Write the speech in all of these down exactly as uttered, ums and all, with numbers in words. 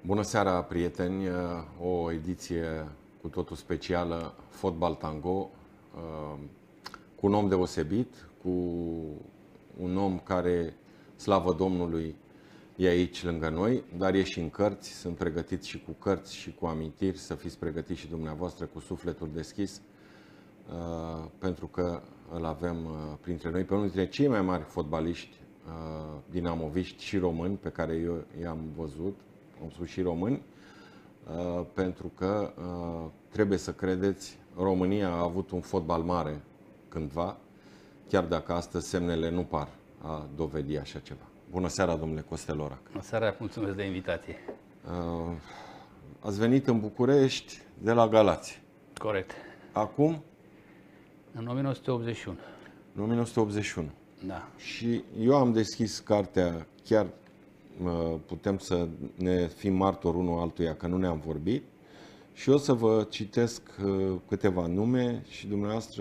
Bună seara, prieteni! O ediție cu totul specială, Fotbal Tango, cu un om deosebit, cu un om care, slavă Domnului, e aici lângă noi, dar e și în cărți. Sunt pregătit și cu cărți și cu amintiri, să fiți pregătiți și dumneavoastră cu sufletul deschis, pentru că îl avem printre noi pe unul dintre cei mai mari fotbaliști dinamoviști și români pe care eu i-am văzut. Am spus și români, pentru că trebuie să credeți, România a avut un fotbal mare cândva, chiar dacă astăzi semnele nu par a dovedi așa ceva. Bună seara, domnule Costel Orac. Bună seara, mulțumesc de invitație. Ați venit în București de la Galați. Corect. Acum? În o mie nouă sute optzeci și unu. În o mie nouă sute optzeci și unu. Da. Și eu am deschis cartea, chiar putem să ne fim martori unul altuia că nu ne-am vorbit, și o să vă citesc câteva nume și dumneavoastră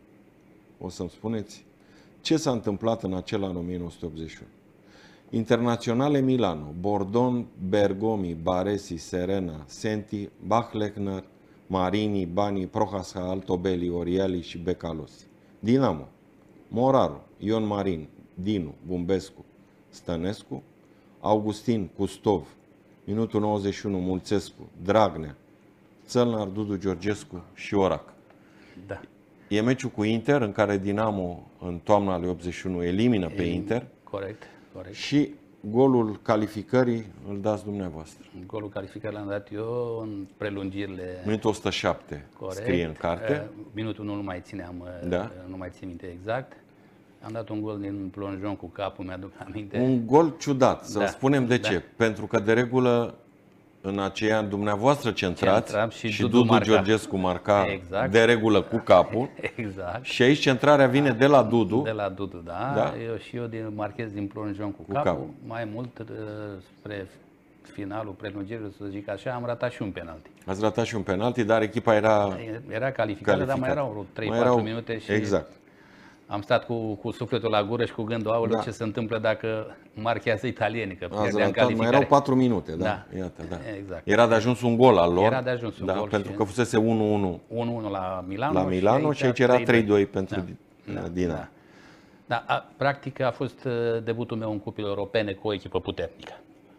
o să-mi spuneți ce s-a întâmplat în acela în o mie nouă sute optzeci și unu. Internaționale Milano, Bordon, Bergomi, Baresi, Serena, Senti, Bachlechner, Marini, Bani, Prohaska, Altobelli, Oriali și Becalos. Dinamo, Moraru, Ion Marin, Dinu, Bumbescu, Stănescu, Augustin, Custov, minutul nouăzeci și unu, Mulțescu, Dragnea, Țălnar, Dudu Georgescu și Orac. Da. E meciul cu Inter, în care Dinamo în toamna lui optzeci și unu elimină pe Inter. Corect, corect. Și golul calificării îl dați dumneavoastră. Golul calificării l-am dat eu în prelungirile... Minutul o sută șapte, corect. Scrie în carte. Minutul nu mai țineam, da. Nu mai țin minte exact. Am dat un gol din plonjon cu capul, mi-aduc aminte. Un gol ciudat, să da. spunem de da. ce. Pentru că de regulă în aceia ani dumneavoastră centrați și, și Dudu, Dudu marca. Georgescu marca exact. de regulă cu capul. Exact. Și aici centrarea vine de la Dudu. De la Dudu, da. da. Eu și eu din, marchez din plonjon cu, cu capul. capul. Mai mult spre finalul prelungirii, să zic așa, am ratat și un penalti. Ați ratat și un penalti, dar echipa era... Era calificată, dar mai erau trei patru erau... minute și... Exact. Am stat cu, cu sufletul la gură și cu gândul, aoleu, da. ce se întâmplă dacă marchează italienii, că pierdeam calificare. Mai erau patru minute, da. da. Iată, da. Exact. Era de ajuns un gol al lor. Era de ajuns un da, gol. pentru și... că fusese unu unu. unu unu la Milano. La Milano și aici era trei doi pentru da. Dinamo. Da. Da, a, practic a fost debutul meu în cupele europene cu o echipă puternică.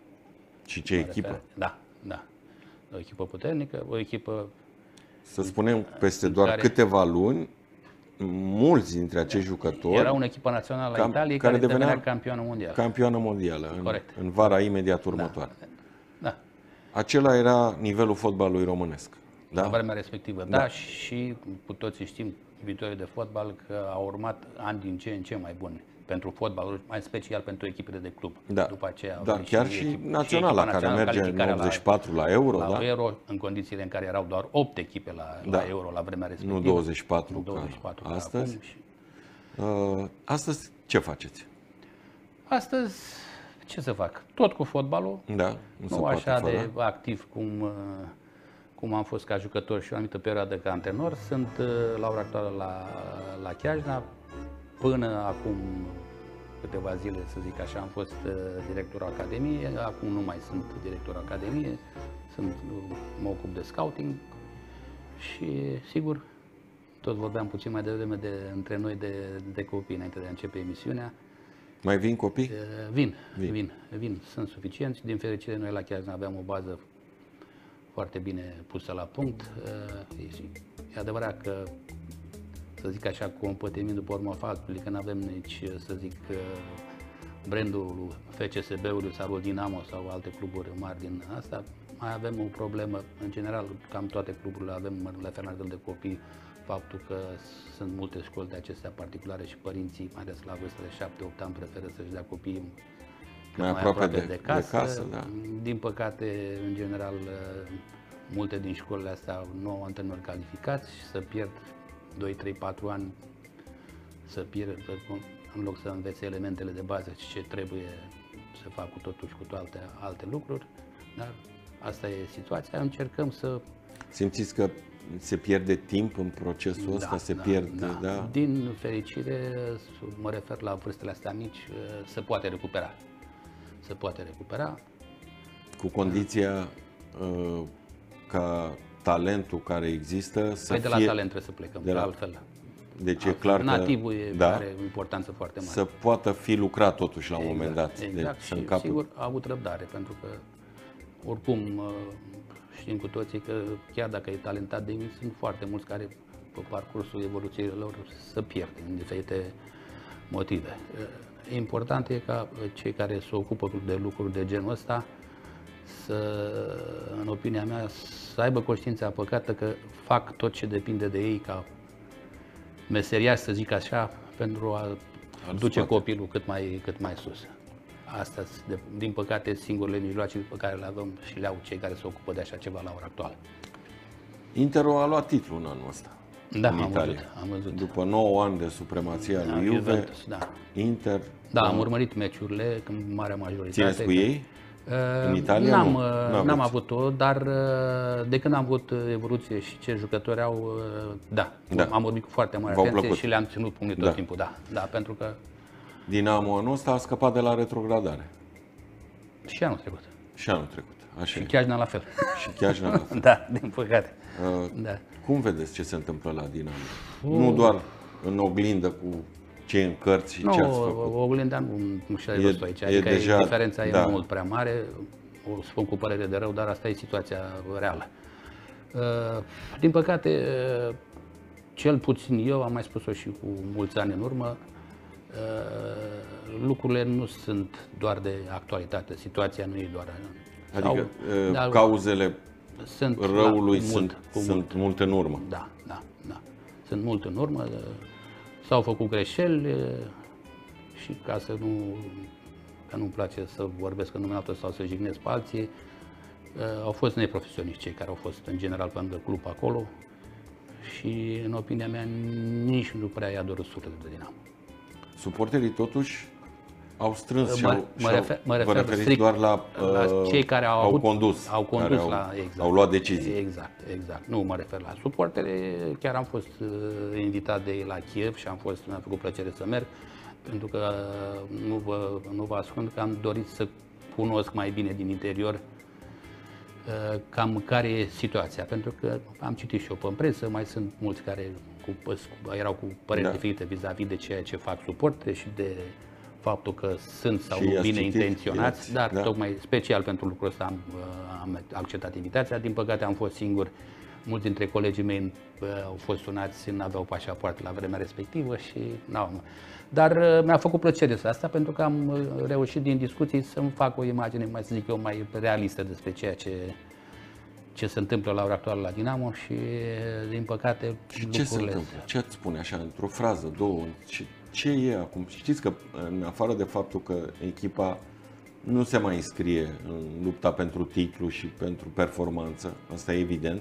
Și ce echipă? Refer... Da, da. O echipă puternică, o echipă... Să spunem, peste doar care... câteva luni, mulți dintre acești jucători... Era una echipă națională a Italiei care, care devenea campioană mondială. Campioană mondială, în, în vara imediat următoare. Da. Da. Acela era nivelul fotbalului românesc. Da? La vremea respectivă, da. da. Și cu toții știm, iubitorii de fotbal, că au urmat ani din ce în ce mai buni pentru fotbal, mai special pentru echipele de club. Da, După aceea, da chiar și, și naționala, care națională, merge în optzeci și patru la, la Euro. La da? Euro, în condițiile în care erau doar opt echipe la, da. la Euro la vremea respectivă. Nu douăzeci și patru, nu douăzeci și patru ca astăzi. Acum și... uh, astăzi ce faceți? Astăzi, ce să fac? Tot cu fotbalul. Da, nu, nu așa de activ cum, cum am fost ca jucător și o anumită perioadă ca antrenor. Sunt la ora actuală la, la Chiajna. Până acum câteva zile, să zic așa, am fost directorul Academiei. Acum nu mai sunt directorul Academiei. Sunt, mă ocup de scouting și, sigur, tot vorbeam puțin mai devreme de, între noi de, de copii înainte de a începe emisiunea. Mai vin copii? Vin, vin, vin, vin. Sunt suficienți. Din fericire, noi la Chiajna aveam o bază foarte bine pusă la punct. E adevărat că, să zic așa, cu împătimit după urmă faptului că nu avem nici, să zic, brandul F C S B-ului sau Dinamo sau alte cluburi mari din asta, mai avem o problemă. În general, cam toate cluburile avem la Fernandel de copii, faptul că sunt multe școli de acestea particulare și părinții, mai ales la vârstă de șapte opt ani, preferă să-și dea copiii mai, mai aproape, aproape de, de casă. De casă da. Din păcate, în general, multe din școlile astea nu au antrenori calificați și să pierd doi, trei, patru ani, să pierd, în loc să învețe elementele de bază și ce trebuie să fac cu totul și cu toate alte lucruri. Dar asta e situația. Încercăm să... Simțiți că se pierde timp în procesul ăsta? Da, se da, pierde, da. da? Din fericire, mă refer la vârstele astea mici, se poate recupera. Se poate recupera. cu condiția uh, ca talentul care există să păi de fie... la talent trebuie să plecăm, de la altfel. Deci altfel. e clar că nativul e, da, are o importanță foarte mare. să poată fi lucrat totuși la un exact, moment dat. Exact, deci, și încapă... sigur a avut răbdare, pentru că oricum știm cu toții că chiar dacă e talentat de mic, sunt foarte mulți care pe parcursul evoluției lor se pierd în diferite motive. Important e ca cei care se ocupă de lucruri de genul ăsta să, în opinia mea, să aibă conștiința păcată că fac tot ce depinde de ei ca meseriași, să zic așa, pentru a duce scoate. copilul cât mai, cât mai sus. Astea sunt, din păcate, singurele mijloace pe care le avem și le au cei care se ocupă de așa ceva la ora actuală. Interul a luat titlul în anul ăsta. Da, în am Italia. văzut, am văzut. După nouă ani de supremația da, lui Juve, Juventus, da. Inter... Da, am urmărit meciurile, în marea majoritate. Țineți cu ei? În Italia? N-am, nu? n-am avut-o, dar de când am avut evoluție și ce jucători au, da, da. am vorbit cu foarte mare atenție plăcut. Și le-am ținut pumnii tot da. timpul, da, da, pentru că... Dinamo anul ăsta a scăpat de la retrogradare. Și anul trecut. Și anul trecut, așa. Și Chiajna la fel. Și Chiajna la fel. Da, din păcate. Uh, da. Cum vedeți ce se întâmplă la Dinamo? Uh. Nu doar în oglindă cu ce în cărți și no, ce ați făcut. Nu, oglinda nu, nu și-a văzut aici. Adică e deja, diferența da. e mult prea mare. O spun cu părere de rău, dar asta e situația reală. Uh, din păcate, uh, cel puțin eu, am mai spus-o și cu mulți ani în urmă, uh, lucrurile nu sunt doar de actualitate. Situația nu e doar... Adică sau, cauzele sunt răului la, sunt, mult, sunt mult. mult în urmă. Da, da, da. Sunt mult în urmă. S-au făcut greșeli și ca să nu... că nu-mi place să vorbesc în numele altor sau să jignesc pe alții, au fost neprofesioniști cei care au fost în general pe lângă club acolo și în opinia mea nici nu prea i-a dorut sufletul de Dinamo. Suporterii totuși au strâns și mă, au, mă refer, mă refer vă referiți doar la, la cei care au, au avut, condus, au condus care la, au, exact, au luat decizii. Exact, exact. Nu mă refer la suportere, chiar am fost invitat de ei la Kiev și am fost, mi-a făcut plăcere să merg, pentru că nu vă, nu vă ascund că am dorit să cunosc mai bine din interior cam care e situația, pentru că am citit și eu pe presă, mai sunt mulți care cu, erau cu păreri da. diferite vis-a-vis de ceea ce fac suportere și de faptul că sunt sau nu bine citit, intenționați, dar da. tocmai special pentru lucrul ăsta am, am acceptat invitația. Din păcate am fost singur, mulți dintre colegii mei au fost sunați, nu aveau pașapoarte la vremea respectivă și n-au. Dar mi-a făcut plăcere să asta pentru că am reușit din discuții să-mi fac o imagine, mai să zic eu, mai realistă despre ceea ce, ce se întâmplă la ora actuală la Dinamo și, din păcate, și ce se întâmplă? Ce îți spune așa, într-o frază, două? Ce, ce e acum? Știți că, în afară de faptul că echipa nu se mai înscrie în lupta pentru titlu și pentru performanță, asta e evident,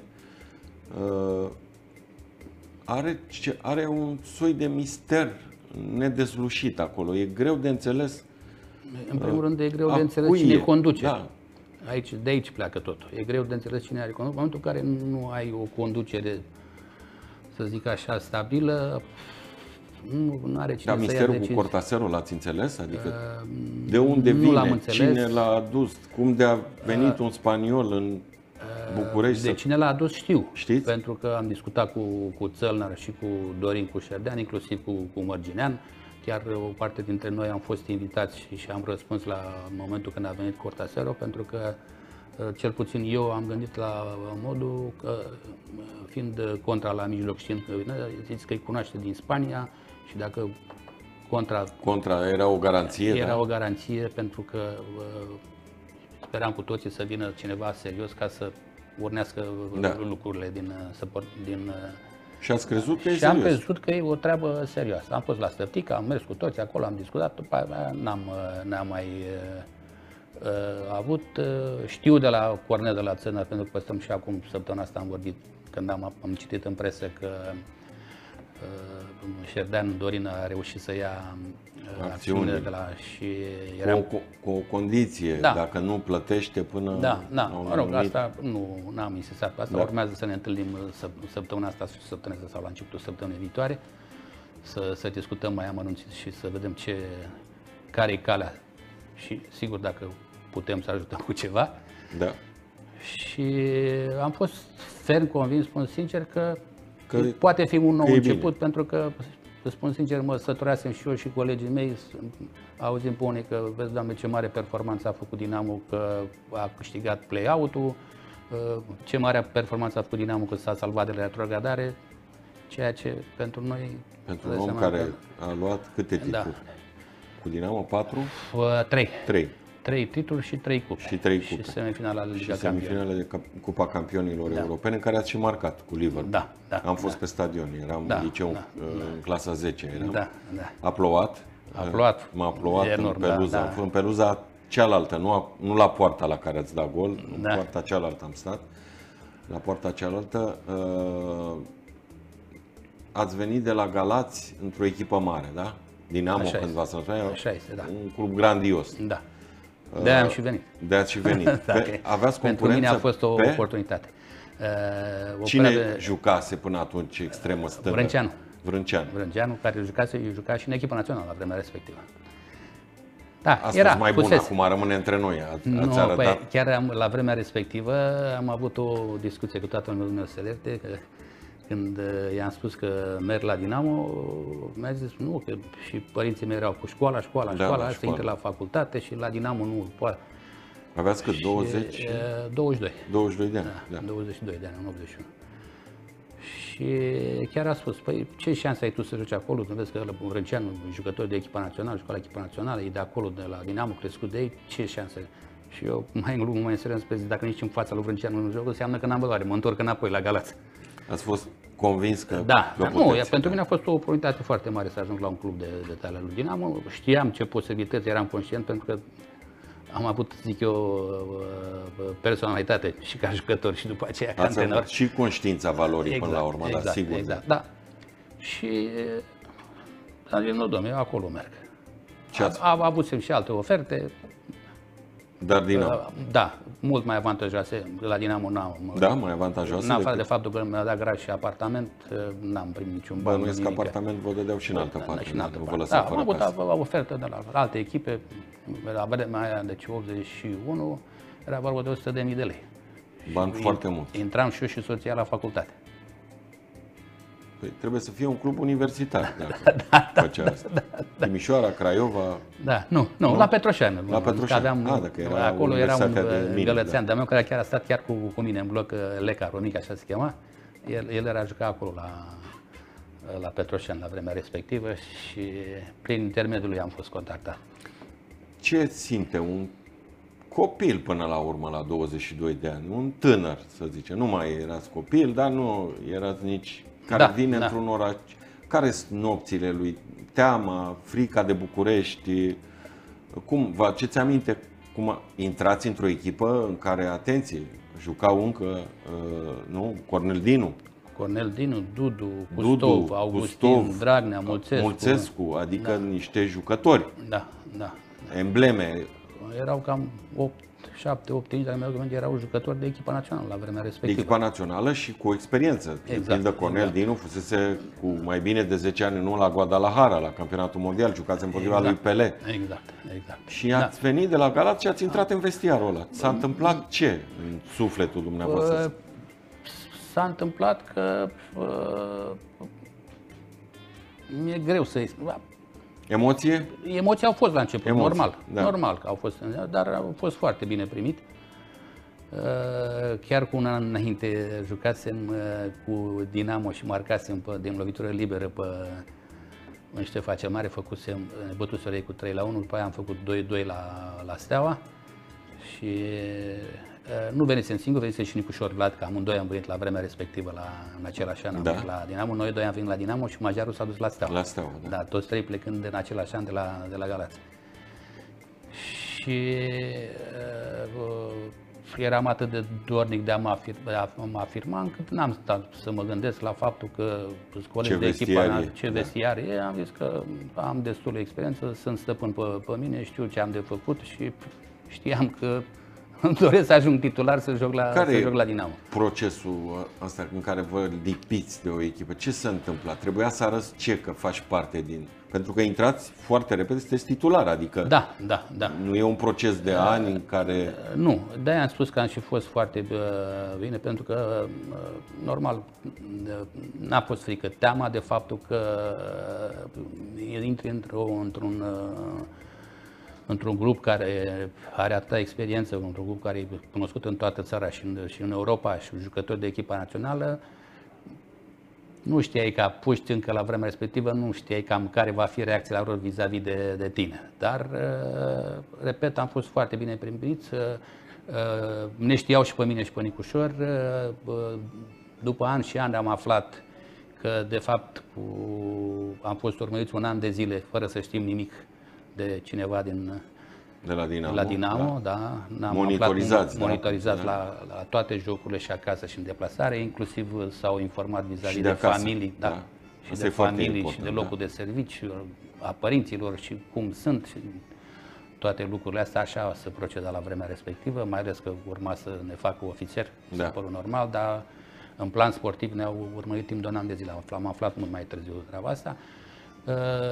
are, are un soi de mister nedezlușit acolo. E greu de înțeles. În primul rând e greu de înțeles cine conduce. Da. Aici, de aici pleacă totul. E greu de înțeles cine are conduce. În momentul în care nu ai o conducere, să zic așa, stabilă, nu, nu are cine da, să misterul ia decizii. cu Cortasero l-ați înțeles? Adică uh, de unde vine? Cine l-a adus? Cum de a venit uh, un spaniol în București? De cine l-a adus știu. Știți? Pentru că am discutat cu, cu Țălnar și cu Dorin Cușerdean, inclusiv cu, cu Mărginean. Chiar o parte dintre noi am fost invitați și, și am răspuns la momentul când a venit Cortasero, pentru că cel puțin eu am gândit la modul că, fiind contra la mijloc, știind că ziți că îi cunoaște din Spania și dacă contra... Contra era o garanție, Era da? o garanție pentru că speram cu toții să vină cineva serios ca să urnească da. lucrurile din... din și ați crezut că e Și serios. am crezut că e o treabă serioasă. Am fost la Stăptica, am mers cu toți acolo, am discutat, după aia n-am, n-am mai uh, avut. Uh, știu de la Cornel de la Țărnă, pentru că stăm și acum, săptămâna asta am vorbit, când am, am citit în presă că uh, Șerdean Dorin a reușit să ia uh, acțiunile de la... și eram... cu, cu o condiție, da. Dacă nu plătește până... Da, da, mă rog, asta nu am insistat pe asta, da. Urmează să ne întâlnim săptămâna asta, săptămâna asta sau la începutul săptămânii viitoare, să, să discutăm mai amănunțit și să vedem ce, care e calea și sigur dacă putem să ajutăm cu ceva, Da. Și am fost ferm convins, spun sincer, că, că poate fi un nou început, bine. pentru că, să spun sincer, mă săturasem și eu și colegii mei, auzim pe unii că, vezi, Doamne, ce mare performanță a făcut Dinamo, că a câștigat play-out-ul, ce mare performanță a făcut Dinamo, că s-a salvat de la retrogradare, ceea ce pentru noi... Pentru un om care că... a luat câte titluri? Da. Cu Dinamo patru? trei. trei. Trei titluri și trei cupe. Și trei cupe. Și semifinala de Liga semifinale de Cupa Campionilor da. Europene, în care ați și marcat cu Liverpool. Da, da, Am fost da. pe stadion, eram da, în liceu da, în da. clasa zece. Eram. Da, da. A plouat. A plouat. M-a plouat enorm, în peluza. Da, da. În peluza cealaltă, nu, a, nu la poarta la care ați dat gol, da. în poarta cealaltă am stat. La poarta cealaltă. Uh, ați venit de la Galați într-o echipă mare, da? Dinamo, Așa când v-ați Așa este, da. Un club grandios. Da. De-aia am și venit. De-aia ați și venit. da, pe, aveați pentru mine a fost o pe... oportunitate. Uh, Cine de... jucase până atunci extremă stângă? Vrânceanu. Vrânceanu. Vrânceanu, care jucase, juca și în echipa națională la vremea respectivă. Da, Asta era, mai fusese. bun, acum rămâne între noi. Ați, nu, ați arătat... păi, chiar am, la vremea respectivă am avut o discuție cu tatăl meu, meu Selerte, că când i-am spus că merg la Dinamo, mi-a zis nu, că și părinții mei erau cu școala, școala, da, școala, la să intre la facultate și la Dinamo nu poate. Aveați cât, douăzeci? Și, douăzeci și doi. douăzeci și doi de ani. Da, da. douăzeci și doi de ani, în optzeci și unu. Și chiar a spus, păi ce șanse ai tu să joci acolo? Nu vezi că Vrânceanu, jucător de echipa națională, juca la echipa națională, e de acolo, de la Dinamo, crescut de ei, ce șanse? Și eu mai în glumă, mai în serios, zic, dacă nici în fața lui Vrânceanu nu joc, înseamnă că n-am valoare, mă întorc înapoi la Galați. Ați fost convins că Da, că da puteți, nu, da. pentru mine a fost o oportunitate foarte mare să ajung la un club de, de tale lui Dinamo. Știam ce posibilități, eram conștient, pentru că am avut, zic eu, personalitate și ca jucător și după aceea ca Ați antrenor. avut și conștiința valorii exact, până la urmă, exact, da, sigur. Exact, da. Și am zis, nu, domnule, eu acolo merg. Am, am avut și alte oferte. Dar Dinamo? Da, mult mai avantajoase. La Dinamo n-am. Da, mai avantajoase? În afară de faptul că mi-a dat grad și apartament, n-am primit niciun ban. Bănuiesc că apartament vă dădeau și în altă parte. Și în altă nu parte. vă Da, lăsa am avut acasă. o ofertă de la alte echipe. La vremea aia, deci optzeci și unu, era vorba de o sută de mii de lei. Bani și foarte mult. Intram și eu și soția la facultate. Păi, trebuie să fie un club universitar, dacă da, făcea da, asta. Da, da. Timișoara, Craiova... Da, nu, nu, nu? La Petroșani. La Petroșani, aveam, ah, dacă era acolo era un mine, gălățean da. de-a meu care chiar a stat chiar cu, cu mine în bloc, Leca Romic, așa se chema. El, el era jucat acolo la, la Petroșani la vremea respectivă și prin intermediul lui am fost contactat. Ce simte un copil până la urmă, la douăzeci și doi de ani? Un tânăr, să zicem. Nu mai erați copil, dar nu erați nici... Care da, vine da. într-un oraș. Care sunt nopțile lui? Teama, frica de București? Cum, vă aduceți aminte cum intrați într-o echipă în care, atenție, jucau încă, uh, nu, Cornel Dinu? Cornel Dinu, Dudu, Custov, Dudu, Augustin, Custov, Dragnea, Mulțescu. Mulțescu, adică da. niște jucători. Da, da. Embleme. Erau cam opt, șapte, opt ani, dar erau jucători de echipa națională la vremea respectivă. Echipa națională și cu experiență. Exact, de Cornel exact. Dinu fusese cu mai bine de zece ani nu la Guadalajara, la campionatul mondial, jucați împotriva exact, lui Pelé. Exact, exact. Și ați da. venit de la Galați și ați intrat în vestiarul ăla. S-a întâmplat ce în sufletul dumneavoastră? S-a întâmplat că uh, mi-e greu să-i spun. Emoție? Emoții au fost la început, Emoții, normal, da. normal că au fost, dar au fost foarte bine primit. Chiar cu un an înainte jucasem cu Dinamo și marcasem pe, din lovitură liberă pe în Ștefan cel Mare, făcusem, bătuseră ei cu trei la unu, după aia am făcut doi doi la, la Steaua și nu venisem singur, venisem și Nicușor Vlad, că amândoi am venit la vremea respectivă la, în același an, am da. venit la Dinamo, noi doi am venit la Dinamo și Majarul s-a dus la Steaua. La Steaua, da. Da, toți trei plecând în același an de la, de la Galați. Și uh, eram atât de dornic de a mă, afir, a mă afirma, încât n-am stat să mă gândesc la faptul că sunt colegi de echipa, ce vestiar e. Am zis că am destul de experiență, sunt stăpân pe, pe mine, știu ce am de făcut și știam că doresc să ajung titular să joc la, care să joc la Dinamo. Procesul ăsta în care vă lipiți de o echipă? Ce se întâmplă? Trebuia să arăți ce, că faci parte din... Pentru că intrați foarte repede, sunteți titular, adică Da, da, da. nu e un proces de ani în care... Nu, de-aia am spus că am și fost foarte uh, bine, pentru că, uh, normal, uh, n-a fost frică. Teama de faptul că uh, intri într-o, într-un, uh, într-un grup care are atâta experiență, într-un grup care e cunoscut în toată țara și în, și în Europa și jucători de echipa națională, nu știai că puști încă la vremea respectivă, nu știai cam care va fi reacția lor vis-a-vis de, de tine. Dar, repet, am fost foarte bine primiți, ne știau și pe mine și pe Nicușor. După ani și ani am aflat că, de fapt, am fost urmăriți un an de zile fără să știm nimic de cineva din... De la Dinamo, la Dinamo, da. da. Monitorizați, monitorizați da? la, la toate jocurile și acasă și în deplasare, inclusiv s-au informat vis-a-vis de, de familii, da, da. și Asta de familii important, și de locul da. de servici a părinților și cum sunt și toate lucrurile astea. Așa se proceda la vremea respectivă, mai ales că urma să ne facă ofițeri, Da. se părul normal, dar în plan sportiv ne-au urmărit timp de un an de zile. Am aflat mult mai târziu treaba asta. Uh,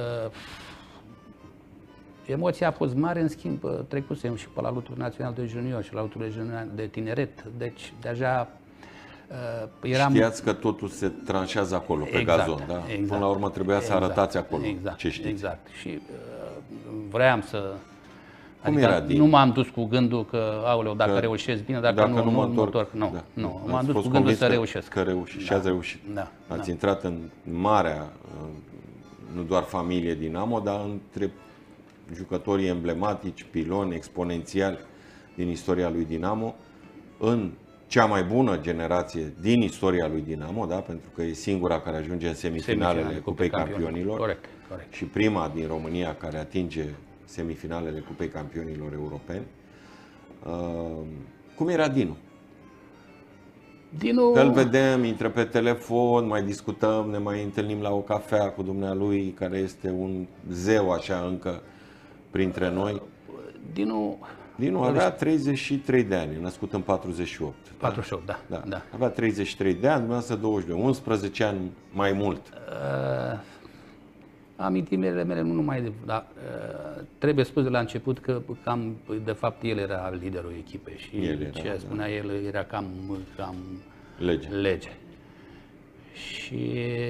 Emoția a fost mare, în schimb, trecusem și pe la luturi național de junior și la luturi de tineret, deci deja uh, eram... Știați că totul se tranșează acolo, pe exact, gazon, da? Exact, Până la urmă trebuia exact, să arătați acolo exact, ce știți. Exact, și uh, vreau să... Cum adică era din... nu m-am dus cu gândul că, aoleu, dacă că, reușesc bine, dacă, dacă nu, nu mă întorc, întorc, nu, da. nu. Ați M-am dus fost cu gândul să că, reușesc. Că reuși, și da. ați reușit. Da, Ați da. intrat în marea, nu doar familie Dinamo, dar între jucătorii emblematici, piloni, exponențiali din istoria lui Dinamo, în cea mai bună generație din istoria lui Dinamo, da? Pentru că e singura care ajunge în semifinalele Semifinale, Cupei Cupei Campionilor. Corect, corect. Și prima din România care atinge semifinalele Cupei Campionilor Europeni. Uh, cum era Dinu? Dinu... Că îl vedem, intră pe telefon, mai discutăm, ne mai întâlnim la o cafea cu dumnealui, care este un zeu așa încă printre noi. Dinu... Dinu avea treizeci și trei de ani, născut în patruzeci și opt. patruzeci și opt, da. Da. da. Avea treizeci și trei de ani, dumneavoastră douăzeci de ani, unsprezece ani mai mult. Uh, amintirile mele nu numai de... Dar, uh, trebuie spus de la început că cam, de fapt el era liderul echipei și El era, ce spunea da. el era cam, cam Lege. lege. Și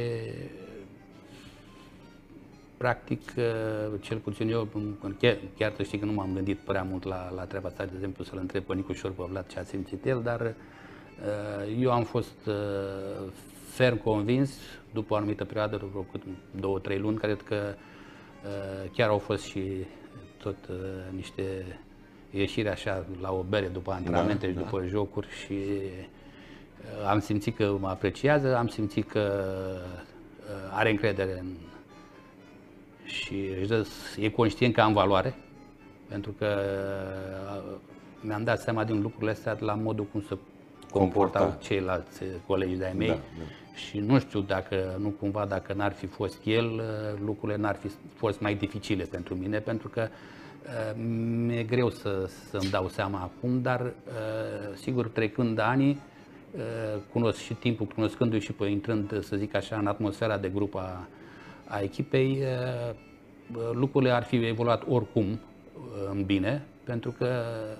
practic, cel puțin eu, chiar, chiar să știi că nu m-am gândit prea mult la, la treaba asta, de exemplu să-l întreb pe Nicușor, pe Vlad ce a simțit el, dar eu am fost ferm convins, după o anumită perioadă, după două, trei luni, cred că chiar au fost și tot niște ieșiri așa la o bere după antrenamente, da, și după da. jocuri și am simțit că mă apreciază, am simțit că are încredere în și își dă, e conștient că am valoare, pentru că mi-am dat seama din lucrurile astea la modul cum se comportau Comporta. ceilalți colegi de-ai mei. Da, da. Și nu știu dacă, nu cumva, dacă n-ar fi fost el, lucrurile n-ar fi fost mai dificile pentru mine, pentru că mi-e greu să, să-mi dau seama acum, dar sigur, trecând ani, cunosc și timpul, cunoscându-i și pe intrând, să zic așa, în atmosfera de grup a, a echipei, lucrurile ar fi evoluat oricum în bine, pentru că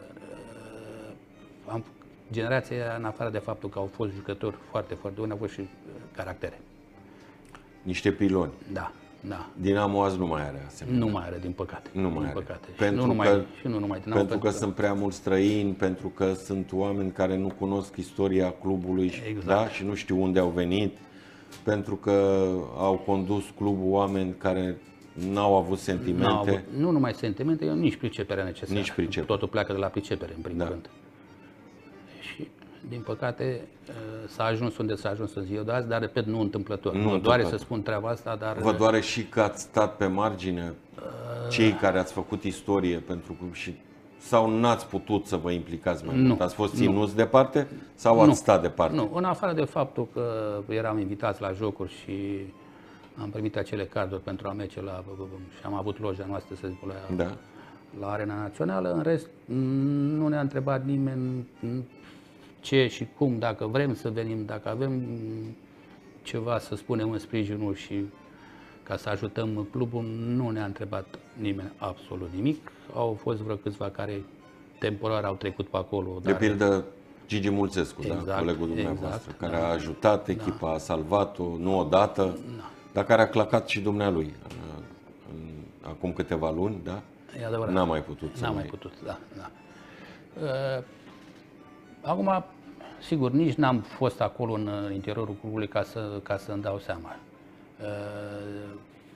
am, generația, în afară de faptul că au fost jucători foarte, foarte buni, au fost și caractere. Niște piloni. Da, da. Dinamo azi nu mai are asemenea. Nu mai are, din păcate. Nu mai din are. Păcate. Pentru și nu numai, că, și nu numai Dinamo, pentru, pentru că, că sunt prea mulți străini, pentru că sunt oameni care nu cunosc istoria clubului, exact. Da? Și nu știu unde au venit, pentru că au condus clubul oameni care n-au avut sentimente. N-au avut, nu numai sentimente, nici priceperea necesară. Nici pricepere. Totul pleacă de la pricepere, în primul da. rând. Și, din păcate, s-a ajuns unde s-a ajuns în ziua de azi, dar, repet, nu întâmplător. Nu mă doare să spun treaba asta, dar... Vă doare și că ați stat pe margine, cei care ați făcut istorie pentru club și sau n-ați putut să vă implicați mai nu, mult? Ați fost ținuți departe sau ați nu, stat departe? Nu, în afară de faptul că eram invitați la jocuri și am primit acele carduri pentru a merge la... și am avut loja noastră, să zic, la, da. la Arena Națională. În rest, nu ne-a întrebat nimeni ce și cum, dacă vrem să venim, dacă avem ceva să spunem în sprijinul și ca să ajutăm clubul, nu ne-a întrebat nimeni absolut nimic. Au fost vreo câțiva care temporar au trecut pe acolo. De dar... pildă Gigi Mulțescu, exact, da? Colegul dumneavoastră, exact, care da. a ajutat echipa, da. a salvat-o, nu odată, da. dar care a clacat și dumnealui în, în, acum câteva luni, da? E adevărat. N-a mai putut. N-a mai mai putut, da. da. Uh, acum, sigur, nici n-am fost acolo în interiorul clubului ca să, ca să îmi dau seama. Uh,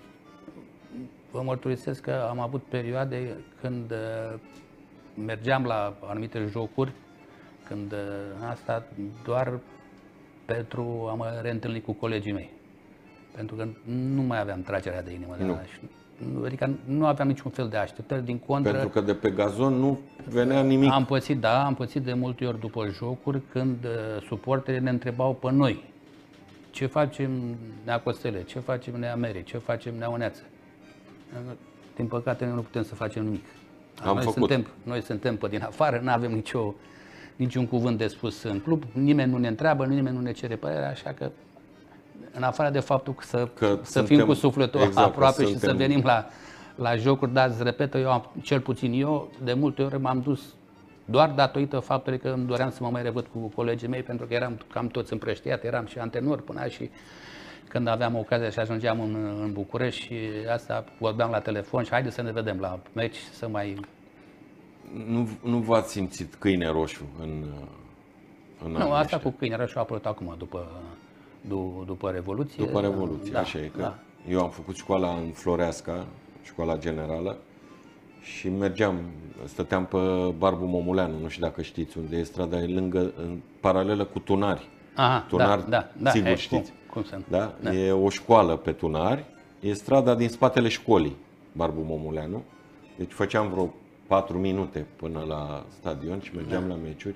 vă mărturisesc că am avut perioade când uh, mergeam la anumite jocuri, când uh, asta doar pentru a mă reîntâlni cu colegii mei. Pentru că nu mai aveam tragerea de inimă. Nu. De adică nu aveam niciun fel de așteptări, din contră. Pentru că de pe gazon nu venea nimic. Am pățit, da, am pățit de multe ori după jocuri când uh, suporterii ne întrebau pe noi ce facem Nea Costele, ce facem Nea Meri, ce facem Nea Oneață. Din păcate noi nu putem să facem nimic. Am noi, făcut. Suntem, noi suntem pe din afară, nu avem nicio, niciun cuvânt de spus în club, nimeni nu ne întreabă, nimeni nu ne cere părerea, așa că în afară de faptul că să, că să suntem, fim cu sufletul exact, aproape și suntem... să venim la, la jocuri, dar îți repet, eu am, cel puțin eu, de multe ori m-am dus doar datorită faptului că îmi doream să mă mai revăd cu colegii mei, pentru că eram cam toți împrăștiat, eram și antenor până și când aveam ocazia și ajungeam în, în București și asta vorbeam la telefon și haide să ne vedem la meci, să mai... Nu, nu v-ați simțit câine roșu în, în Nu, asta ăștia. Cu câine roșu a apărut acum, după, după Revoluție. După Revoluție, da, așa e că da. Eu am făcut școala în Floreasca, școala generală, și mergeam, stăteam pe Barbu Momuleanu, nu știu dacă știți unde e strada, e lângă, în paralelă cu Tunari. Aha, Tunari, da, da, da, sigur e, știți. Cum, cum să da? Da. E o școală pe Tunari, e strada din spatele școlii, Barbu Momuleanu. Deci făceam vreo patru minute până la stadion și mergeam da. la meciuri.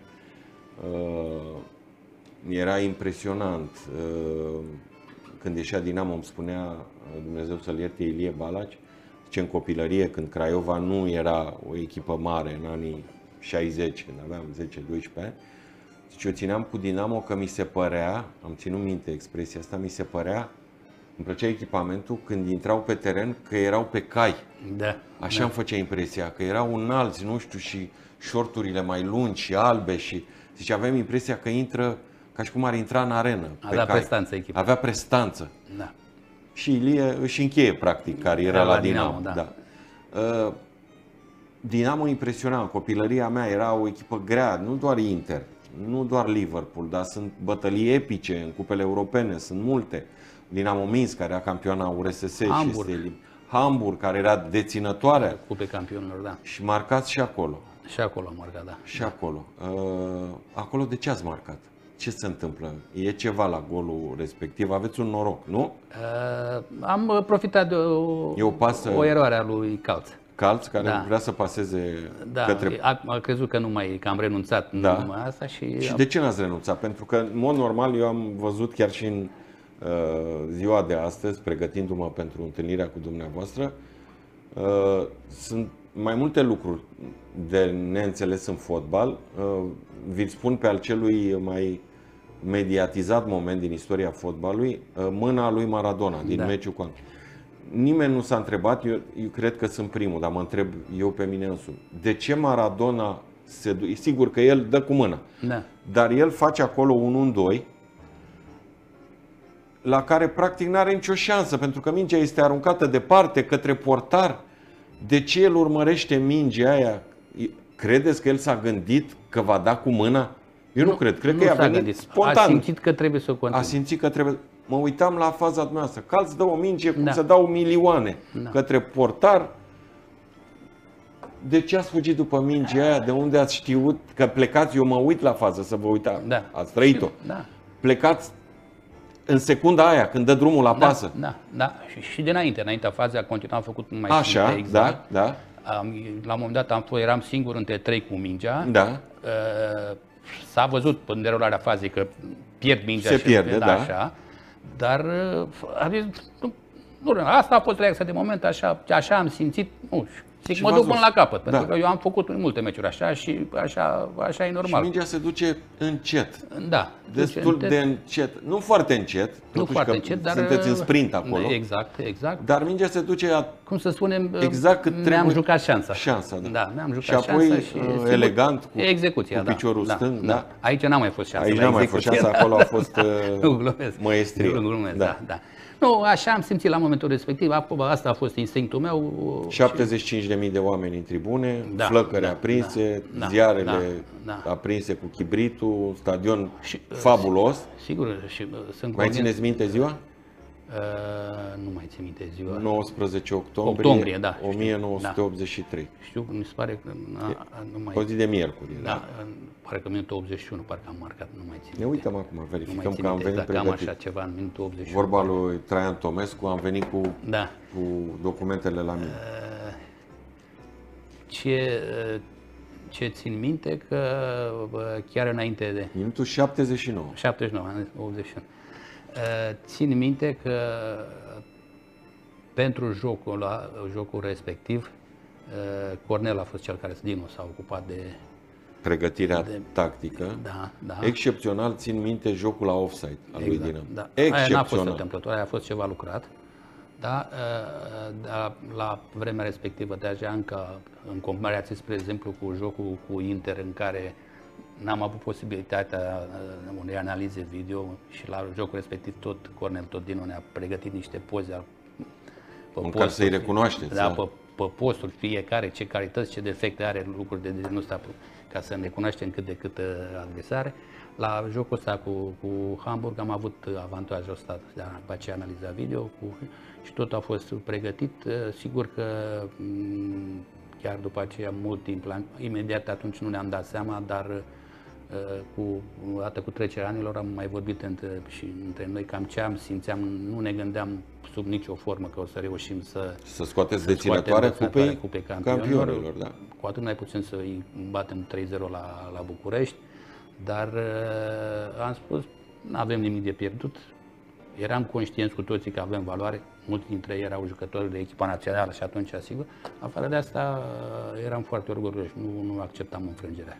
Uh, era impresionant. Uh, când ieșea Dinamo îmi spunea, Dumnezeu să-l ierte, Ilie Balaci, zice, în copilărie, când Craiova nu era o echipă mare, în anii șaizeci, când aveam zece doisprezece ani, zice, eu țineam cu Dinamo că mi se părea, am ținut minte expresia asta, mi se părea, îmi plăcea echipamentul când intrau pe teren că erau pe cai. Da. Așa da. îmi făcea impresia, că erau înalți, nu știu, și șorturile mai lungi și albe și zice, aveam impresia că intră ca și cum ar intra în arenă. Avea prestanță echipa. Avea prestanță. Da. Și Ilie își încheie practic cariera la, la Dinamo. Dinamo da. Da. Uh, Dinamo impresiona, în copilăria mea era o echipă grea, nu doar Inter, nu doar Liverpool, dar sunt bătălii epice în cupele europene, sunt multe. Dinamo Minsk, care era campioana U R S S, Hamburg. și Hamburg, care era deținătoare. Cupe campionilor, da. Și marcați și acolo. Și acolo am marcat, da. Și acolo. Uh, acolo de ce ați marcat? Ce se întâmplă? E ceva la golul respectiv? Aveți un noroc, nu? Uh, am profitat de o, e o, pasă... o eroare a lui Calț. Calț, care da. vrea să paseze da. către... A, a crezut că nu mai, că am renunțat da. numai asta și... Și de ce n-ați renunțat? Pentru că, în mod normal, eu am văzut chiar și în uh, ziua de astăzi, pregătindu-mă pentru întâlnirea cu dumneavoastră, uh, sunt mai multe lucruri de neînțeles în fotbal. Uh, vi-l spun pe al celui mai mediatizat moment din istoria fotbalului, uh, mâna lui Maradona, din da. meciul cu... Nimeni nu s-a întrebat, eu, eu cred că sunt primul, dar mă întreb eu pe mine însumi. De ce Maradona se duce? Sigur că el dă cu mâna, da. dar el face acolo un unu doi la care practic nu are nicio șansă, pentru că mingea este aruncată departe către portar. De ce el urmărește mingea aia? Credeți că el s-a gândit că va da cu mâna? Eu nu, nu cred, cred nu că i-a venit gândit. spontan. A simțit că trebuie să o continue. A simțit că trebuie... Mă uitam la faza dumneavoastră. Calț dă o minge cum da. să dau milioane da. către portar. De ce ați fugit după mingea aia? De unde ați știut că plecați? Eu mă uit la fază să vă uitați. Da. Ați trăit-o. Da. Plecați în secunda aia, când dă drumul la da, pasă. Da, da. Și, și dinainte, înaintea fazei a continuat, am făcut mai Așa, exact. da, da. Am, la un moment dat am, eram singur între trei cu mingea. Da. Uh, s-a văzut în derularea fazei că pierd mingea. Se și pierde, da. Așa. Dar a zis, nu, nu, asta a fost reacția de moment, așa, așa am simțit, nu, Zic, Și mă v-ați duc până dus. la capăt, Da. pentru că eu am făcut multe meciuri așa și așa, așa e Și normal. mingea se duce încet. Da. Destul duce de încet. Nu foarte încet, Nu totuși foarte că încet, dar... sunteți în sprint acolo. Exact, exact. Dar mingea se duce a, Cum să spunem, exact cât mi-am trebuie. jucat șansa. Șansa, da. Da, mi-am Și jucat apoi șansa și... uh, sigur, elegant cu, execuția, cu da, piciorul da, stâng. da. Da. Aici n-a mai fost șansă. Aici la n-a mai fost execuție, șansa, acolo a fost uh, Nu, glumesc. măestrie. Nu, glumesc, Da. da, da. Nu, așa am simțit la momentul respectiv, asta a fost instinctul meu. șaptezeci și cinci de mii de oameni în tribune, Da, flăcări da, aprinse, da, ziarele da, da. aprinse cu chibritul, stadion Și, fabulos. Sigur, și uh, sunt Mai convins- țineți minte ziua? Uh, nu mai țin minte ziua. nouăsprezece octombrie, Octombrie, da, știu, o mie nouă sute optzeci și trei. Știu, mi se pare că na, nu mai... O zi de miercuri. Da, Da. pare că minutul optzeci și unu, parcă am marcat, nu mai țin Ne minte. uităm acum, Nu mai verificăm țin că am minte venit dacă am pregătit. așa ceva în minutul optzeci și unu. Vorba lui Traian Tomescu, am venit cu, Da. cu documentele la mine. Ce, ce țin minte că bă, chiar înainte de Minutul șaptezeci și nouă. șaptezeci și nouă, am zis optzeci și unu. Țin minte că pentru jocul, la, jocul respectiv, Cornel a fost cel care, Dinu, s-a ocupat de... Pregătirea De- tactică. Da, da. Excepțional țin minte jocul la offside al lui Dinamo. Da. Aia n-a fost Excepțional. întâmplător, aia a fost ceva lucrat. Da, da, la vremea respectivă, deja încă în comparație, spre exemplu, cu jocul cu Inter, în care n-am avut posibilitatea unei analize video și la jocul respectiv tot Cornel, tot Dinu ne-a pregătit niște poze pe În care să-i recunoașteți. Da, Da, pe, pe posturi, fiecare, ce calități, ce defecte are, lucruri de genul ăsta, ca să ne cunoaștem cât de cât adversare. La jocul ăsta cu, cu Hamburg am avut avantajul ăsta de a face analiza video cu, și tot a fost pregătit. Sigur că m, chiar după aceea mult timp, la, imediat atunci nu ne-am dat seama, dar cu, odată cu trecerea anilor am mai vorbit între, și între noi cam ce am, simțeam, nu ne gândeam sub nicio formă că o să reușim să Să scoateți să deținătoarea scoatem cupei, cupei campionilor. campionilor, Da. cu atât mai puțin să îi batem trei zero la, la București, dar uh, am spus, nu avem nimic de pierdut, eram conștienți cu toții că avem valoare, mulți dintre ei erau jucători de echipa națională și atunci, sigur, afară de asta uh, eram foarte orgolioși, nu, nu acceptam înfrângerea.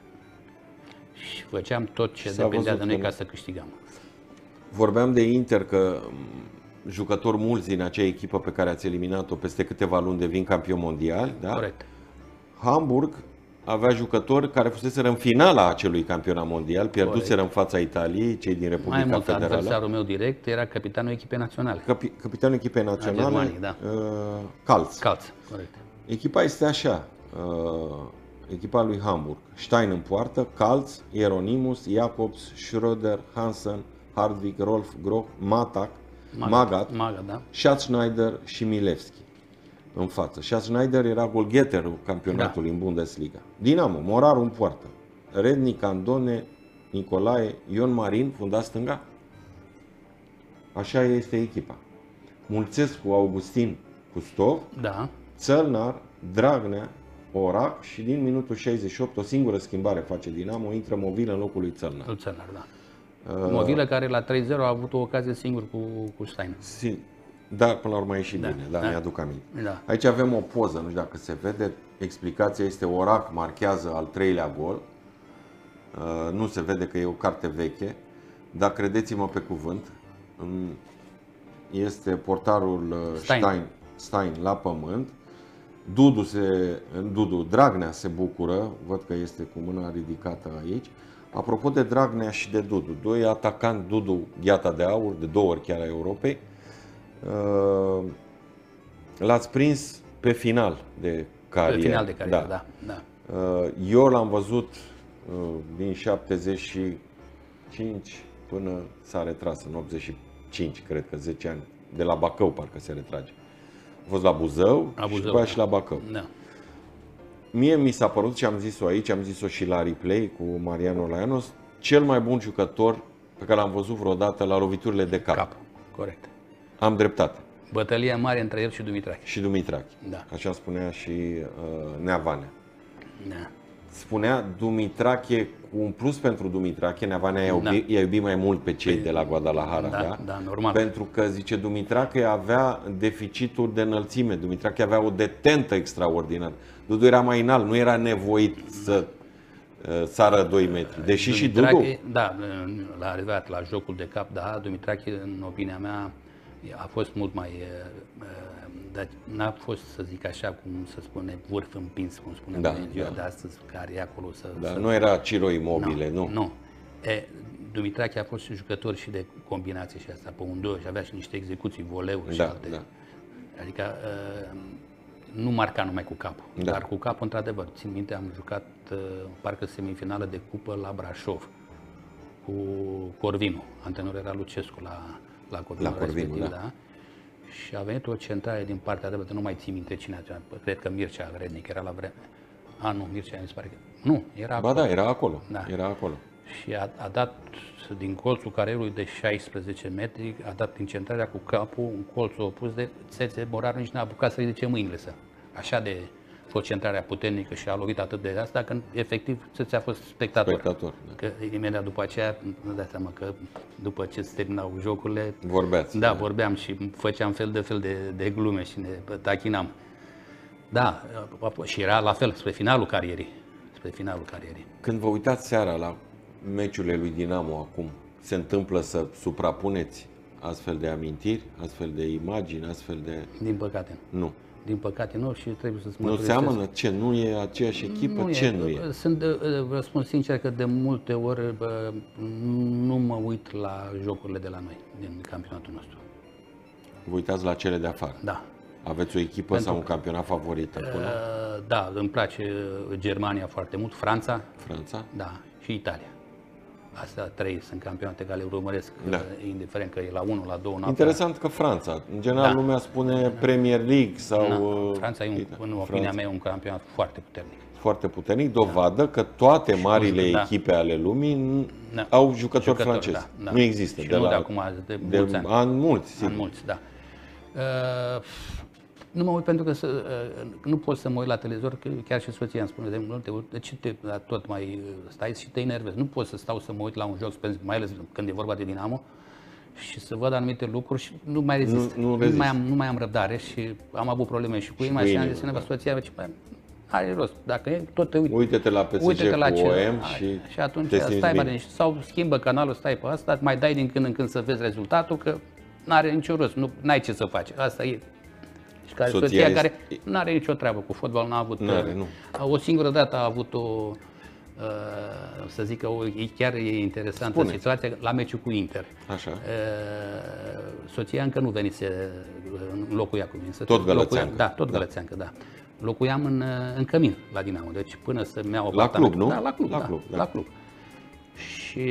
Și făceam tot ce S-a depindea de văzut noi că ca nu. să câștigăm. Vorbeam de Inter că m, jucători mulți din acea echipă pe care ați eliminat-o peste câteva luni devin campioni mondiali. Da? Corect. Hamburg avea jucători care fuseseră în finala acelui campionat mondial, pierduseră în fața Italiei, cei din Mai Republica mult, Federală. adversarul meu direct era capitanul echipei naționale. Capi, capitanul echipei naționale, Germaniei, da. uh, Calț. Calț, corect. Echipa este așa, uh, echipa lui Hamburg, Stein în poartă, Calț, Hieronymus, Jacobs, Schröder, Hansen, Hardwick, Rolf, Groch, Matak, Magat, Magat, da. Schatzschneider și Milevski în față. Schatzschneider era golgheterul campionatului Da. în Bundesliga. Dinamo, Moraru în poartă, Rednic, Andone, Nicolae, Ion Marin, fundaș stânga. Așa este echipa. Mulțescu, Augustin, Custov, Da. Țălnar, Dragnea, Orac și din minutul șaizeci și opt o singură schimbare face Dinamo, intră Movilă în locul lui Țălnar. Țălnar, da. Uh, Movilă care la trei zero a avut o ocazie singur cu, cu Stein. Si, dar până la urmă a ieșit Da, bine, da, da. mi-aduc aminte. Da. Aici avem o poză, nu știu dacă se vede, explicația este Orac marchează al treilea gol. Uh, nu se vede că e o carte veche, dar credeți-mă pe cuvânt, um, este portarul uh, Stein. Stein, Stein la pământ. Dudu, se, Dudu, Dragnea se bucură, văd că este cu mâna ridicată aici. Apropo de Dragnea și de Dudu, doi atacanți, Dudu gheata de aur, de două ori chiar a Europei, uh, l-ați prins pe final de carieră. Pe final de carieră, da. da. da. Uh, Eu l-am văzut uh, din șaptezeci și cinci până s-a retras în optzeci și cinci, cred că zece ani, de la Bacău parcă se retrage. A fost la Buzău, La Buzău, și după aia da. și la Bacău. da. Mie mi s-a părut, și am zis-o aici, am zis-o și la replay cu Mariano Laianos, cel mai bun jucător pe care l-am văzut vreodată la loviturile de cap. Cap, corect. Am dreptate. Bătălia mare între el și Dumitrache. Și Dumitrache. Da. Așa spunea și uh, Neavanea. Da. spunea Dumitrache, cu un plus pentru Dumitrache, Neavanea i-a Da. iubit, i-a iubit mai mult pe cei de la Guadalajara, Da, da? da, normal. Pentru că, zice, Dumitrache avea deficituri de înălțime, Dumitrache avea o detentă extraordinară. Dudu era mai înalt, nu era nevoit să uh, sară doi metri, deși și Dudu... Dumitrache, da, l-a arrivat la jocul de cap, da, Dumitrache, în opinia mea, a fost mult mai... uh, Dar n-a fost, să zic așa, cum se spune, vârf împins, cum spunem Da, în ziua da. de astăzi, care e acolo să... Da, să... nu era Ciro Immobile, nu. Nu. E, Dumitrache a fost și jucător și de combinație și asta, pe un doi, și avea și niște execuții, voleuri și Da, alte. da. Adică uh, nu marca numai cu capul, Da. dar cu capul, într-adevăr. Țin minte, am jucat uh, parcă semifinală de cupă la Brașov cu Corvinu. Antrenorul era Lucescu la, la Corvinu, La Corvinu, respectiv, da. da. Și a venit o centrare din partea de nu mai țin minte cine a, cred că Mircea Vrednic era la vreme. A, nu, Mircea mi se pare că... Nu, era Ba acolo. da, era acolo. Da. Era acolo. Și a, a dat din colțul carierului de șaisprezece metri, a dat din centrarea cu capul un colț opus de Țețe Morar, nici n-a apucat să ridice mâinile să. Așa de a fost centrarea puternică și a lovit atât de asta, că efectiv Țețe a fost spectator. Spectator, da. Că imediat după aceea, nu dați seama că după ce se terminau jocurile, Vorbeați. da, vorbeam și făceam fel de fel de, de glume și ne tachinam. Da, și era la fel, spre finalul carierii. Spre finalul carierii. Când vă uitați seara la meciurile lui Dinamo acum, se întâmplă să suprapuneți astfel de amintiri, astfel de imagini, astfel de... Din păcate. Nu. Din păcate nu și trebuie să-ți Nu mărturisesc. seamănă? Ce? Nu e aceeași echipă? Ce nu e? Sunt, vă spun sincer că de multe ori bă, nu mă uit la jocurile de la noi, din campionatul nostru. Vă uitați la cele de afară. Da. Aveți o echipă Pentru sau un campionat favorit acolo? Uh, Da, îmi place Germania foarte mult, Franța, Franța? da, și Italia. Astea trei sunt campionate care le urmăresc, Da. uh, indiferent că e la unu, la doi, noaptea. Interesant că Franța, în general Da. lumea spune Premier League sau... Da. uh, Franța e, un, Ita- în opinia Franța. mea, e un campionat foarte puternic. Foarte puternic, dovadă că toate marile da. echipe ale lumii n- Da. au jucători Jucători, francezi. da, da. Nu există. Și de nu la, de acum, de de mulți ani. ani mulți, sigur. Ani mulți, da. Uh, nu mă uit pentru că să, uh, nu pot să mă uit la televizor, că chiar și soția îmi spune de multe ori, de ce te, tot mai stai și te enervezi? Nu pot să stau să mă uit la un joc, mai ales când e vorba de Dinamo, și să văd anumite lucruri și nu mai rezist. Nu- nu nu, rezist. mai am, nu mai am răbdare și am avut probleme și cu Și inima cu și am inima, zis, da. da. soția, ce mai are rost. Dacă e, tot te uiți. Uite-te la P S G Uite-te la cu ce- O M ai, și, și atunci te simți stai bine. mai sau schimbă canalul, stai pe asta, mai dai din când în când să vezi rezultatul, că nu are nicio rost, nu ai ce să faci. Asta e. Și care, Soția soția este- care nu are nicio treabă cu fotbal, n-a avut. N-are, nu. O singură dată a avut o, uh, să zic că o, e chiar e interesantă Spune. situația la meciul cu Inter. Așa. Uh, soția încă nu venise în locul ea cu mine. Să- Tot gălățeancă. locuiam- Da, tot Da. gălățeancă, da. Locuiam în, în Cămin, la Dinamo, deci până să-mi iau La apartament- club, nu? Da, la club, La da, club, da. la club. Și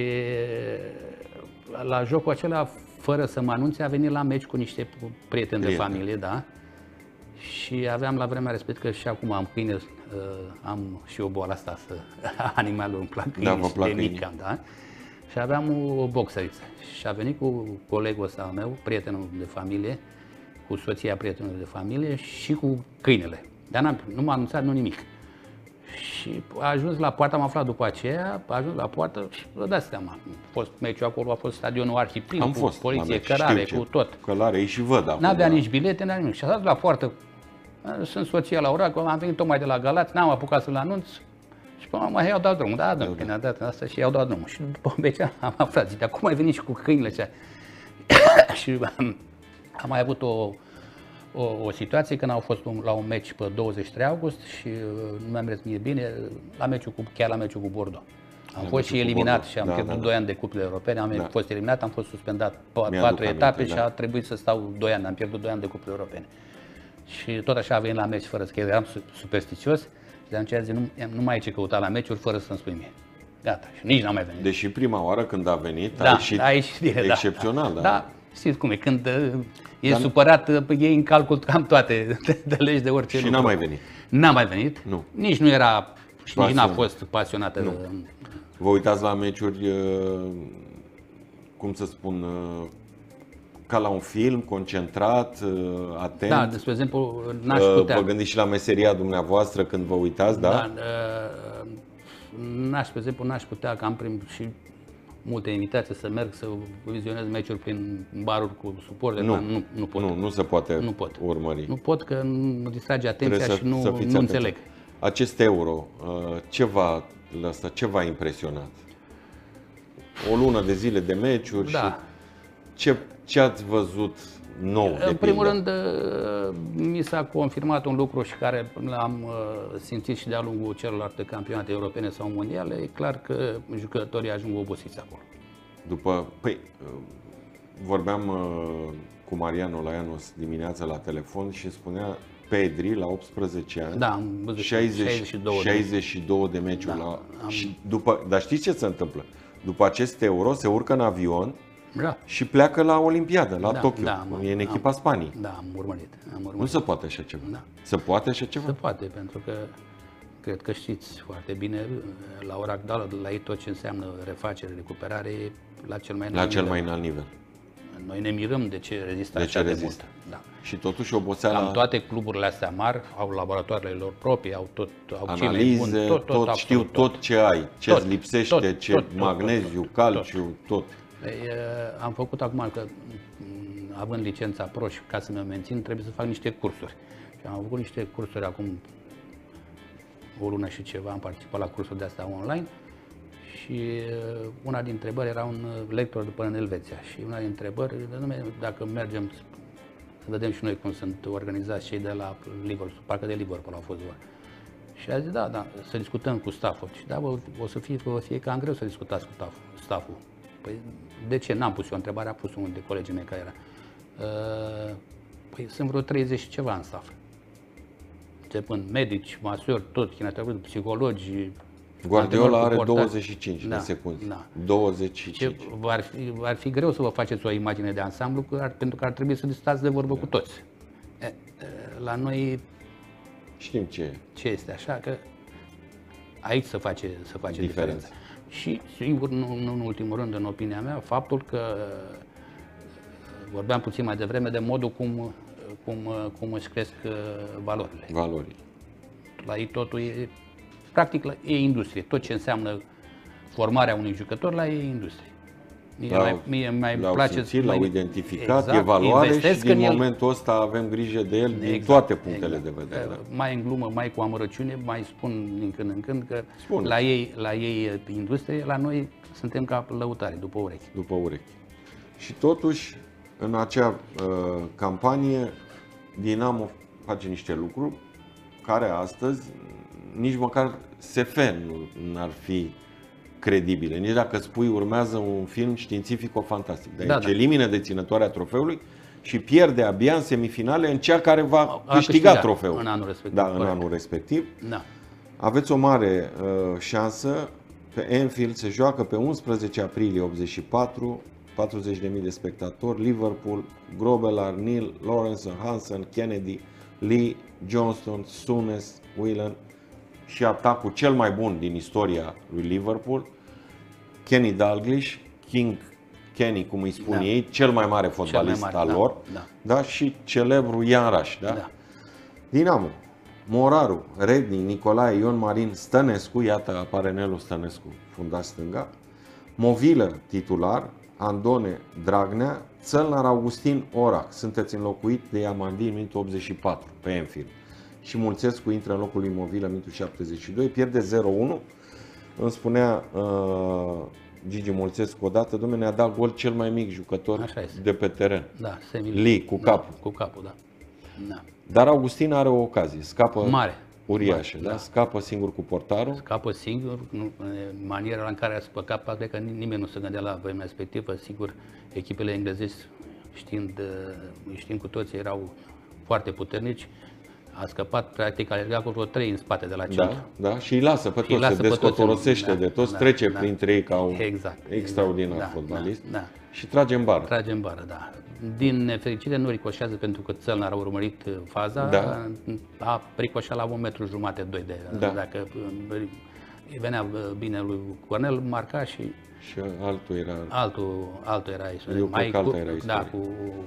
la jocul acela, fără să mă anunțe, a venit la meci cu niște prieteni de Prieteni. familie, da. Și aveam la vremea respectivă că și acum am câine, uh, am și o boală asta, să, animalul îmi plac câini Da, vă și plac de mic câinii. am, da. Și aveam o, o boxeriță. Și a venit cu colegul ăsta al meu, prietenul de familie, cu soția prietenului de familie și cu câinele. Dar n-am, nu m-a anunțat, nu nimic. Și a ajuns la poartă, am aflat după aceea, a ajuns la poartă și vă dați seama, a fost meciul acolo, a fost stadionul Arhiplin, Am cu fost la poliție, meci, cărare, știu cu ce. tot. Călare, ei și văd acum. N-avea da. nici bilete, n-avea nimic. Și a dat la poartă. Sunt soția la oracol, am venit tocmai de la Galați, n-am apucat să-l anunț. Și până mai i-au dat drumul. Da, da, că ne-a dat asta și i-au dat drumul. Și după mecea am aflat, zic, dar cum ai venit și cu câinile ăștia? Și am, am mai avut o, o, o situație când au fost un, la un meci pe douăzeci și trei august și uh, nu mi-am mie bine, la meciul cu, chiar la meciul cu Bordeaux. Am La fost și meciul cu eliminat Bordeaux. și am Da, pierdut da, da. doi ani de cupele europene, am Da. fost eliminat, am fost suspendat pa- Mi-aduc patru aminte, etape și da. a trebuit să stau doi ani, am pierdut doi ani de cupele europene. Și tot așa a venit la meci fără să că eram su- superstițios și de atunci zi, nu, nu mai ai ce căuta la meciuri fără să-mi spui mie. Gata, și nici n-am mai venit. Deși prima oară când a venit a Da, ieșit a ieșit bine, da. excepțional. Da. Da, știți cum e, când uh, e Dar- supărat, uh, iei în calcul cam toate, de, de legi de orice Și lucru. n-a mai venit. N-a mai venit, Nu. nici nu era, și nici n-a Pasionat. fost pasionată. Nu. uh, Vă uitați la meciuri, uh, cum să spun, uh, ca la un film, concentrat, uh, atent. Da, de, spre exemplu, n-aș Uh, putea. Vă gândiți și la meseria dumneavoastră când vă uitați, da? Da, uh, n-aș, pe exemplu, n-aș putea, că am prim și multe invitații să merg să vizionez meciuri prin baruri cu suporteri, Nu, nu, nu pot. Nu, nu se poate Nu pot. urmări. Nu pot, că mă distrage atenția Trebuie și nu, să fiți nu atenți. înțeleg. Acest euro, uh, ce v-a lăsat, ce v-a impresionat? O lună de zile de meciuri Da. și ce, ce ați văzut nou? de În primul pildă? rând, mi s-a confirmat un lucru și care l-am simțit și de-a lungul celorlalte campionate europene sau mondiale. E clar că jucătorii ajung obosiți acolo. După, păi, vorbeam cu Marian Olaianos dimineața la telefon și îmi spunea Pedri la optsprezece ani, Da, am văzut șaizeci, șaizeci și două de șaizeci și două de meciuri. Da, la, am- și după, dar știți ce se întâmplă? După acest euro se urcă în avion Da, și pleacă la Olimpiadă, la Da, Tokyo. da, am- e în echipa am- Spaniei. da, am urmărit. Am urmărit. Nu se poate așa ceva. Da. Se poate așa ceva? Se poate, pentru că cred că știți foarte bine, la ora actuală, la ei tot ce înseamnă refacere, recuperare, e la cel mai La înalt cel nivel. mai înalt nivel. Noi ne mirăm de ce rezistă De așa ce de rezistă. mult. Da. Și totuși oboseala, Cam toate cluburile astea mari au laboratoarele lor proprii, au tot, au cei mai analize, buni, tot, tot, tot, știu absolut tot ce ai, ce Tot, îți lipsește, tot, ce tot, tot, magneziu, tot, tot, calciu, tot. Ei, e, am făcut acum că, m, având licența pro și ca să mă mențin, trebuie să fac niște cursuri. Și am făcut niște cursuri acum o lună și ceva, am participat la cursuri de astea online și uh, una dintre întrebări era un lector după în Elveția și una dintre întrebări, dom'le, dacă mergem să vedem și noi cum sunt organizați cei de la Liverpool, parcă de Liverpool au fost vorba. Și a zis, da, da, să discutăm cu stafful. Și da, bă, o să fie, o să fie cam greu să discutați cu stafful. Păi, de ce? N-am pus eu o întrebare, a pus unul de colegii mei care era. Uh, Păi sunt vreo treizeci și ceva în staff. Începând medici, masori, tot, kineterapeut, psihologi. Guardiola antrenori are cu portar. douăzeci și cinci Da, de secunde. da. douăzeci și cinci. Ce, ar, fi, ar fi greu să vă faceți o imagine de ansamblu, că ar, pentru că ar trebui să stați de vorbă cu toți. E, e, la noi Știm ce e. ce este, așa că aici se face, se face Diferența. diferența. Și, sigur, nu, nu în ultimul rând, în opinia mea, faptul că vorbeam puțin mai devreme de modul cum, cum, cum își cresc valorile. Valorile. La ei totul e, practic, la- e industrie. Tot ce înseamnă formarea unui jucător, la ei e industrie. Mie L-au- mai, mie mai L-au place simțit, mai- l-au identificat, exact, evaluare și investesc din în el. momentul ăsta avem grijă de el din Exact, toate punctele exact. de vedere. Da. Mai în glumă, mai cu amărăciune, mai spun din când în când că Spune. la ei, la ei e industrie, la noi suntem ca lăutari, după urechi. După urechi. Și totuși, în acea uh, campanie, Dinamo face niște lucruri care astăzi nici măcar S F nu ar fi credibile. Nici dacă spui urmează un film științifico-fantastic. Dar Da, aici da. elimină deținătoarea trofeului și pierde abia în semifinale în cea care va A câștiga câștigat trofeul. în anul respectiv, Da, în corect. anul respectiv. Da. Aveți o mare uh, șansă. Pe Anfield se joacă pe unsprezece aprilie optzeci și patru, patruzeci de mii de spectatori, Liverpool, Grobbelaar, Neil, Lawrence, Hansen, Kennedy, Lee, Johnston, Souness, Whelan și atacul cel mai bun din istoria lui Liverpool, Kenny Dalglish, King Kenny, cum îi spun Da. ei, cel mai mare fotbalist mare, al da, lor, da. Da, și celebrul Ian Rush, da? Da. Dinamo, Moraru, Redni, Nicolae, Ion Marin, Stănescu, iată apare Nelu Stănescu, fundaș stânga, Movilă, titular, Andone, Dragnea, Țălnar, Augustin, Orac. Sunteți înlocuit de Iamandi în minutul optzeci și patru pe Anfield. Și Mulțescu intră în locul lui Movilă în minutul șaptezeci și doi, pierde zero unu. Îmi spunea uh, Gigi Mulțescu odată, dom'le, ne-a dat gol cel mai mic jucător Așa este. de pe teren. Da, semil. Lee, cu da, capul. Cu capul, da. Da. Dar Augustin are o ocazie, scapă Mare. uriașă, Mare, da? da. Scapă singur cu portarul. Scapă singur, nu, maniera în care a spăcat, cred că nimeni nu se gândea la vremea respectivă. Sigur, echipele englezești, știind, știind cu toții, erau foarte puternici. A scăpat, practic, a alergat cu vreo trei în spate de la centru. Da, da, și îi lasă pe Și toți, lasă se pe toți descotorosește în- de da, toți, da, trece da. printre ei ca un Exact. extraordinar Da, fotbalist da, da. și trage în bară. Trage în bară, da. Din nefericire nu ricoșează pentru că Țălnar a urmărit faza, Da. a ricoșat la un metru jumate, doi de... Da. Dacă îi venea bine lui Cornel, marca și Și altul era... altul, altul era istorie. Eu cred că alta era Da, istorie. cu,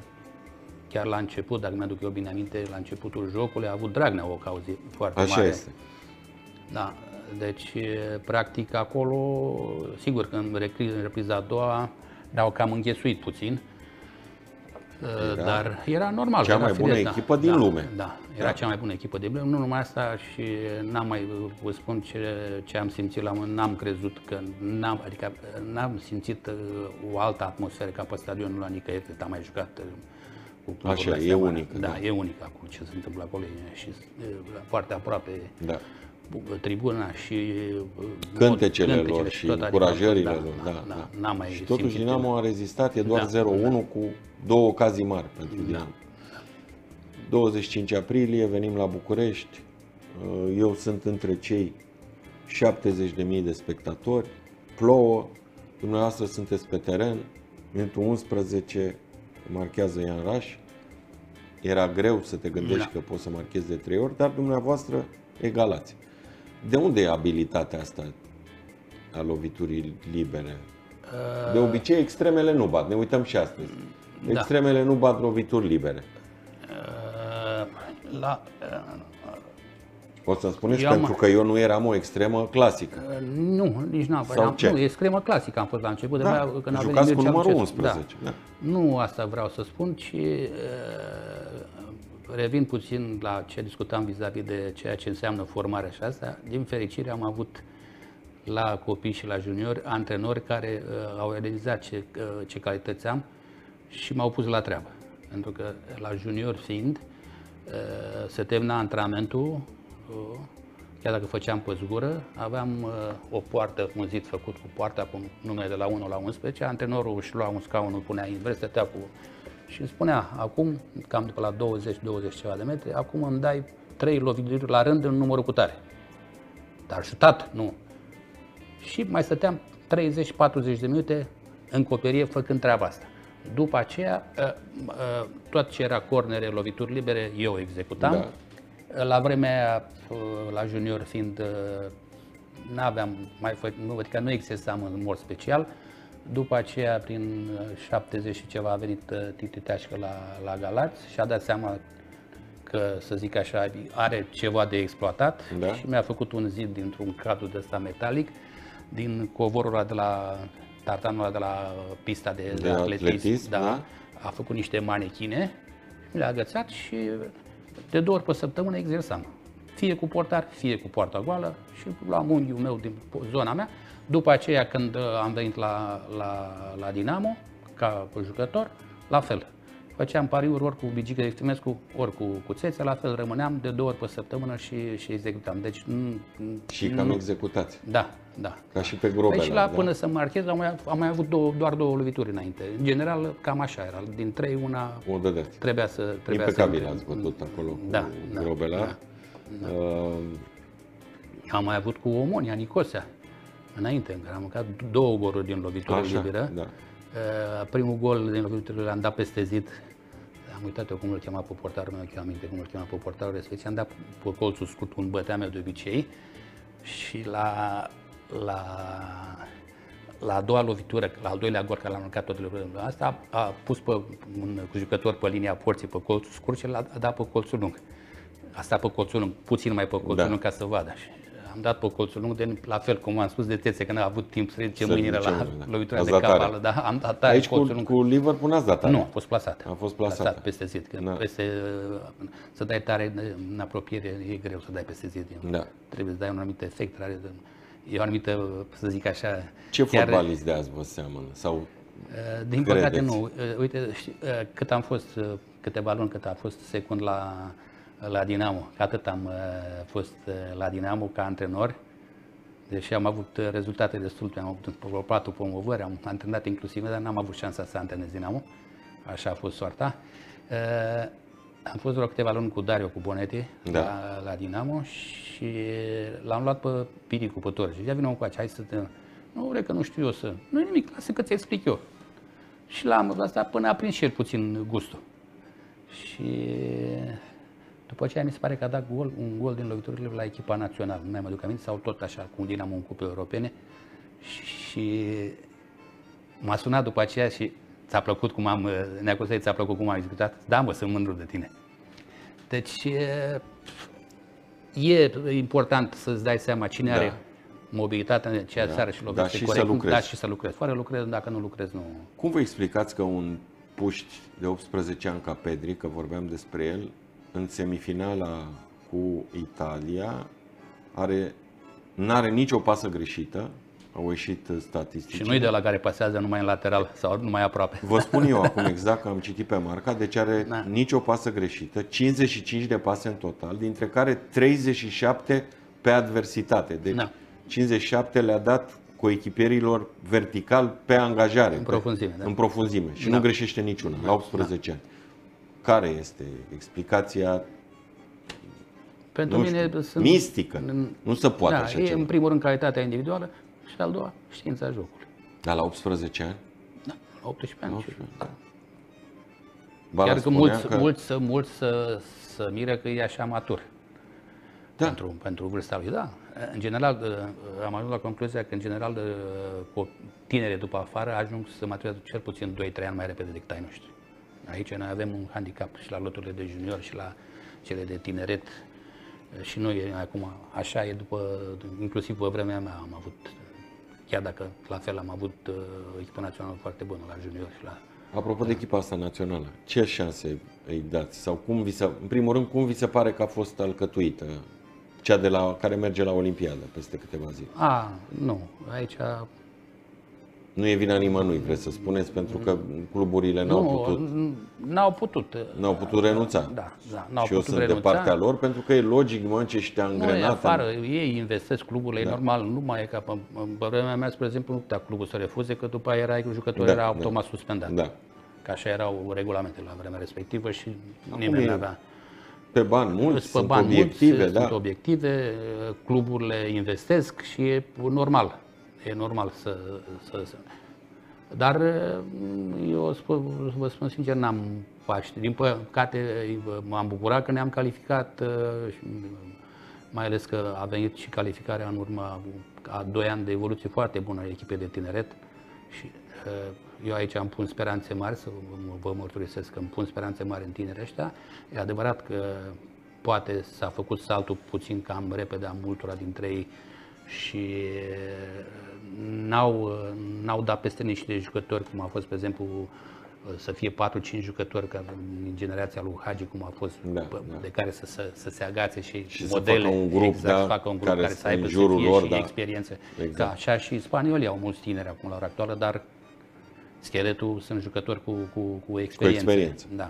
chiar la început, dacă mi-aduc eu bine aminte, la începutul jocului a avut Dragnea o cauzie foarte Așa mare. este. Da, Deci, practic, acolo, sigur că în repriza a doua ne-au cam înghesuit puțin, era dar era normal. Cea mai era bună firesc, echipă da, din da, lume. Da, era da. cea mai bună echipă din lume. Nu numai asta, și n-am mai, vă spun ce, ce am simțit la mână, n-am crezut că, n-am, adică n-am simțit o altă atmosferă ca pe stadionul la nicăieri, cât am mai jucat cu Așa, e unic. Da, da, e unic acum ce se întâmplă acolo și foarte aproape. Da. Tribuna și cântecele, cântecele lor și încurajările da, lor. Da, da, da. Da. Mai și totuși Dinamo a rezistat, e doar da, zero unu da. cu două ocazii mari pentru Dinamo. Da. douăzeci și cinci aprilie venim la București. Eu sunt între cei șaptezeci de mii de spectatori. Plouă, dumneavoastră sunteți pe teren. Minutul unsprezece marchează Ian Raș. Era greu să te gândești da. că poți să marchezi de trei ori, dar dumneavoastră egalați. De unde e abilitatea asta a loviturii libere? De obicei, extremele nu bat. Ne uităm și astăzi. Extremele da. nu bat lovituri libere. La, o să spuneți eu pentru am... că eu nu eram o extremă clasică. Nu, nici n-am. Nu, extremă clasică am fost la început. Da, de când jucați cu numărul unsprezece. Da. Da. Nu asta vreau să spun, ci revin puțin la ce discutam vis-a-vis de ceea ce înseamnă formarea și asta. Din fericire am avut la copii și la juniori antrenori care uh, au realizat ce, uh, ce calități am și m-au pus la treabă. Pentru că la junior fiind, uh, se termina antrenamentul, uh, chiar dacă făceam pe zgură, aveam uh, o poartă, un zid făcut cu poarta cu numele de la unu la unsprezece, antrenorul își lua un scaun, îl punea invers, stătea cu... Și îmi spunea, acum, cam după la douăzeci douăzeci ceva de metri, acum îmi dai trei lovituri la rând în numărul cu tare. Dar șutat, nu. Și mai stăteam treizeci patruzeci de minute în copierie făcând treaba asta. După aceea, tot ce era cornere, lovituri libere, eu executam. Da. La vremea, la junior fiind, n-aveam mai făcut, adică nu exersam în mod special. După aceea, prin șaptezeci și ceva, a venit Titi Teașcă la, la Galați și a dat seama că, să zic așa, are ceva de exploatat. Da. Și mi-a făcut un zid dintr-un cadru de ăsta metalic, din covorul ăla de la tartanul ăla de la pista de, de, de atletism. atletism da, da. A făcut niște manechine, mi le-a agățat și de două ori pe săptămână exersam. Fie cu portar, fie cu poarta goală și luam unghiul meu din zona mea. După aceea, când am venit la, la, la Dinamo, ca jucător, la fel. Făceam pariuri ori cu Bigică Extimescu, ori cu, cu Țețe, la fel rămâneam de două ori pe săptămână și, și executam. Deci, și cam executați. Da, da. Ca și pe Grobela. Păi și la, da. până să marchez, am mai, am mai avut două, doar două lovituri înainte. În general, cam așa era. Din trei, una o dădeați. Trebuia să... Trebuia Impecabil să... ați bătut acolo cu da, Grobela. Da, da. Uh... Am mai avut cu Omonia, Nicosea. Înainte, în care am mâncat două goluri din lovitură liberă. Da. Uh, primul gol din lovitură l-am dat peste zid. Am uitat eu cum îl chema pe portarul meu, eu aminte cum îl chema pe portarul respectiv. Am dat pe colțul scurt cum băteam eu de obicei. Și la, la, la a doua lovitură, la al doilea gol care l-am mâncat toate lucrurile astea, a, a pus pe un jucător pe linia porții pe colțul scurt și l-a dat pe colțul lung. A stat pe colțul lung, puțin mai pe colțul da. lung ca să vadă. Și am dat pe colțul lung, de, la fel cum am spus de Tețe, că n-a avut timp să ridice mâinile la da. lovitura de cap, da, am dat tare. Aici cu, cu Liverpool n-ați dat tare? Nu, a fost plasat. A fost plasat. Plasat peste zid, că da. peste, să dai tare în apropiere e greu să dai peste zid. Da. Trebuie să dai un anumit efect, e o anumită, să zic așa... Ce chiar, fotbalist de azi vă seamănă? Sau din credeți? Păcate nu. Uite, cât am fost, câteva luni cât a fost secund la... la Dinamo, că atât am uh, fost uh, la Dinamo ca antrenor, deși am avut uh, rezultate destul, am avut patru promovări, am antrenat inclusiv, dar n-am avut șansa să antrenez Dinamo, așa a fost soarta. Uh, am fost vreo câteva luni cu Dario, cu Bonetti, da. la, la Dinamo și l-am luat pe Piricu, pe Tor. Și zicea, vină încoace, hai să te... Nu, vreau că nu știu eu să... Nu e nimic, lasă că ți explic eu. Și l-am lăsat până a prins și el puțin gustul. Și... După aceea mi se pare că a dat gol, un gol din loviturile la echipa națională, nu mai mă duc aminte, sau tot așa, cu un Dinamo în cupe europene. Și m-a sunat după aceea și ți-a plăcut cum am, Neacosei, ți-a plăcut cum am executat? Da, mă, sunt mândru de tine. Deci... e important să-ți dai seama cine Da. are mobilitatea necesară Da. și Da, lovește și corect, să lucrezi. da, și să lucrezi. Fără lucrezi, dacă nu lucrezi, nu... Cum vă explicați că un puști de optsprezece ani ca Pedri, că vorbeam despre el, în semifinala cu Italia, are, n-are nicio pasă greșită, au ieșit statistici. Și nu-i de la care pasează numai în lateral sau numai aproape. Vă spun eu acum exact că am citit pe Marca, deci are Da. nicio pasă greșită, cincizeci și cinci de pase în total, dintre care treizeci și șapte pe adversitate. Deci Da. cincizeci și șapte le-a dat coechipierilor vertical pe angajare. În profunzime, pe, da. În profunzime. Și Da. nu greșește niciuna, la optsprezece ani. Care este explicația? Pentru Nu mine știu, sunt... mistică. Nu se poate da, așa e ceva. în primul rând calitatea individuală și al doua știința jocului. Dar la optsprezece ani? Da, la optsprezece ani. La optsprezece ani. Da. Bala Chiar că spunea mulți, că... mulți, să, mulți să, să miră că e așa matur Da. pentru, pentru vârsta lui. Da. În general, am ajuns la concluzia că, în general, cu tinere după afară ajung să maturizează cel puțin doi trei ani mai repede decât ai noștri. Aici noi avem un handicap și la loturile de junior și la cele de tineret. Și noi acum, așa e după, inclusiv pe vremea mea am avut, chiar dacă la fel am avut uh, echipă națională foarte bună la junior și la... Apropo de echipa asta națională, ce șanse îi dați? Sau cum vi se, în primul rând, cum vi se pare că a fost alcătuită cea de la, care merge la Olimpiadă peste câteva zile? A, nu, aici... Nu e vina nimănui, vreți să spuneți, pentru că cluburile n-au nu, putut, n-au putut. n-au putut renunța. Da, da, n-au Și eu putut sunt renunța. de partea lor, pentru că e logic, mă, ce și te-a Nu, e îngrenat. afară, ei investesc cluburile, Da. e normal, nu mai e ca pe, pe vremea mea, spre exemplu, nu putea clubul să refuze, că după aia era, jucătorul Da, era da. automat suspendat. Da. Că așa erau regulamentele la vremea respectivă și Acum nimeni e nu avea. Pe bani mulți, Pe sunt bani obiective, mulți, da. sunt obiective, cluburile investesc și e normal. E normal să, să, să. Dar eu spun, vă spun sincer, n-am paște. Din păcate m-am bucurat că ne-am calificat, și mai ales că a venit și calificarea în urma a doi ani de evoluție foarte bună a echipei de tineret. Și eu aici am pun speranțe mari, să vă mărturisesc că îmi pun speranțe mari în tinerii ăștia. E adevărat că poate s-a făcut saltul puțin cam repede a multora dintre ei și n-au, n-au dat peste niște jucători, cum a fost, de exemplu, să fie patru cinci jucători ca din generația lui Hagi, cum a fost, Da, de da. care să, să, să se agațe și, Și să modele, facă un grup, exact, da, să facă un grup care care, să- să aibă în să jurul fie lor, și da. experiențe. Exact. Da, așa și spaniolii au mulți tineri acum la ora actuală, dar scheletul sunt jucători cu, cu, cu experiență. experiență. Da.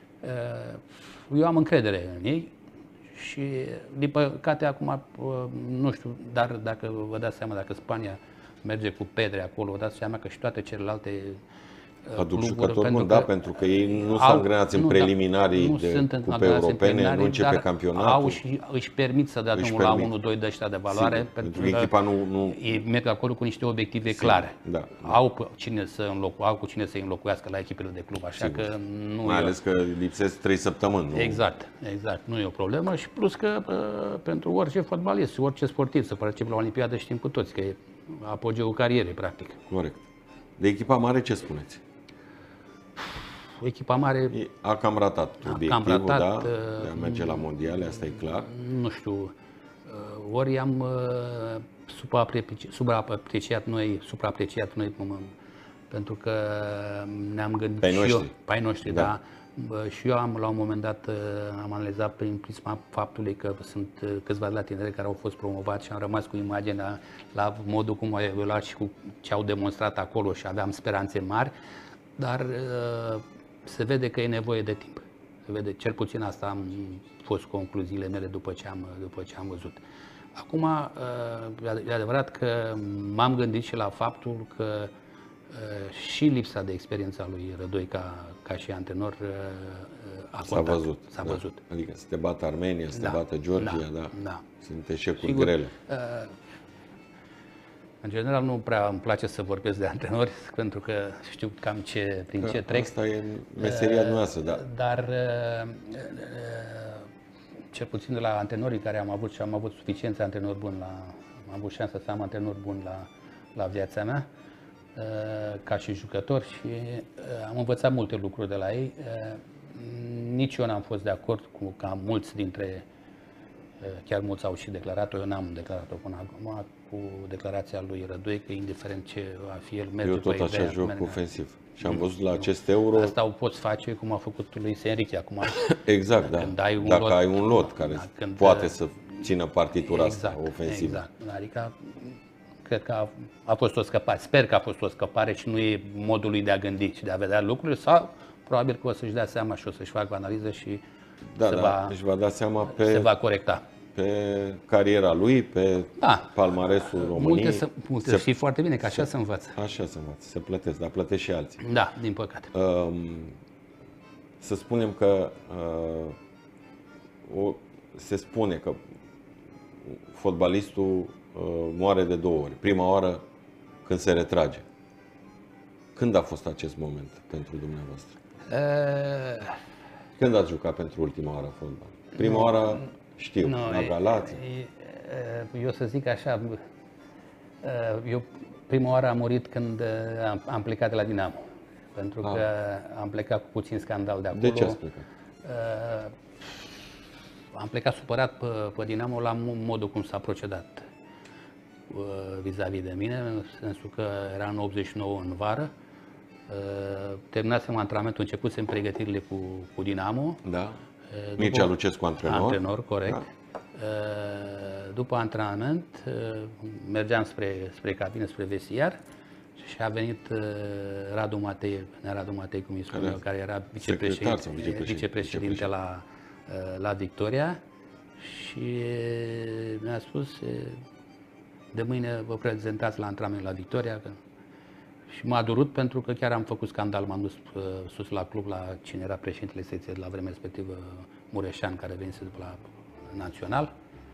Eu am încredere în ei și, din păcate, acum, nu știu, dar dacă vă dați seama, dacă Spania merge cu Pedri acolo, vă dați seama că și toate celelalte Aduc cluburi, jucători, mă, pentru da, că pentru că ei nu au- sunt angrenați în nu, da, preliminarii nu de sunt cupe angrenați în europene, preliminarii, nu începe dar campionatul. Au și își permit să dea Își drumul la permit. unu doi de ăștia de valoare, Sigur, pentru că echipa nu- nu- ei merg acolo cu niște obiective clare. da, da. Au pe cine să înlocu, au cu cine să înlocuiască la echipele de club, așa Sigur. că nu Mai e o- ales că lipsesc trei săptămâni. Nu? Exact, exact, nu e o problemă și plus că pă, pentru orice fotbalist, orice sportiv să participe la Olimpiadă știm cu toți că e apogeul carierei, practic. Corect. De echipa mare ce spuneți? Echipa mare, E- A cam ratat cam obiectivul, ratat, da? uh, De a merge la mondiale, asta e clar. nu știu, uh, ori am uh, supraapreci- supraapreciat noi, supraapreciat noi mă, pentru că ne-am gândit Pe ai și noștri. eu, pe ai noștri, Da. da. Bă, și eu am, la un moment dat, uh, am analizat prin prisma faptului că sunt uh, câțiva de la tineri care au fost promovați și am rămas cu imaginea la modul cum au evoluat și cu ce au demonstrat acolo și aveam speranțe mari, dar uh, se vede că e nevoie de timp. Se vede, cel puțin asta am fost concluziile mele după ce am, după ce am văzut. Acum, uh, e adevărat că m-am gândit și la faptul că uh, și lipsa de experiență a lui Rădoi ca, ca și antrenor uh, a S-a contat. văzut. S-a da. văzut. Adică să te bată Armenia, să te Da, bată Georgia, da, da. da. Sunt eșecuri Sigur, grele. uh, în general nu prea îmi place să vorbesc de antrenori, pentru că știu cam ce, prin Că ce trec. Asta e meseria noastră, da. Dar uh, uh, cel puțin de la antrenorii care am avut și am avut suficienți antrenori buni, la, am avut șansa să am antrenori buni la, la viața mea, uh, ca și jucător și uh, am învățat multe lucruri de la ei. Uh, nici eu n-am fost de acord cu ca mulți dintre Chiar mulți au și declarat-o, eu n-am declarat-o până acum, cu declarația lui Rădoi, că indiferent ce va fi el, merge Eu tot pe așa ideea, joc merge. ofensiv. Și am văzut la acest euro... Asta o poți face cum a făcut lui Enrique acum. Exact, da. Când ai un Dacă lot, ai un lot care da, când, poate să țină partitura exact, asta ofensivă. Exact. Adică, cred că a, a fost o scăpare. Sper că a fost o scăpare și nu e modul lui de a gândi și de a vedea lucrurile, sau probabil că o să-și dea seama și o să-și facă analiză și Da, se, da, va, își va da seama pe, se va corecta. pe cariera lui, pe Da. palmaresul României. Multe, să, multe se, știi foarte bine că așa se, se învață. Așa se învață, se plătesc, dar plătesc și alții. Da, din păcate. Um, să spunem că uh, o, se spune că fotbalistul uh, moare de două ori. Prima oară când se retrage. Când a fost acest moment pentru dumneavoastră? Uh, Când ați jucat pentru ultima oară fotbal? Prima nu, oară, știu, nu, la Galați. Eu să zic așa, eu prima oară am murit când am, am plecat de la Dinamo. Pentru Ah. că am plecat cu puțin scandal de acolo. De ce ați plecat? Uh, am plecat supărat pe, pe Dinamo la modul cum s-a procedat uh, vis-a-vis de mine, în sensul că era în optzeci și nouă în vară. Uh, terminasem antrenamentul, începusem pregătirile cu, cu Dinamo. Da. Uh, după- Mircea Lucescu, antrenor. Antrenor, corect. Da. Uh, După antrenament, uh, mergeam spre, spre cabină, spre vestiar și a venit uh, Radu Matei, Radu Matei, cum îi spun Care- eu, care era secretar vicepreședinte, sau vicepreședinte? vicepreședinte la, uh, la Victoria și uh, mi-a spus uh, de mâine vă prezentați la antrenament la Victoria. Că... Și m-a durut pentru că chiar am făcut scandal, m-am dus uh, sus la club, la cine era președintele secției de la vremea respectivă, Mureșan, care venise după la Național.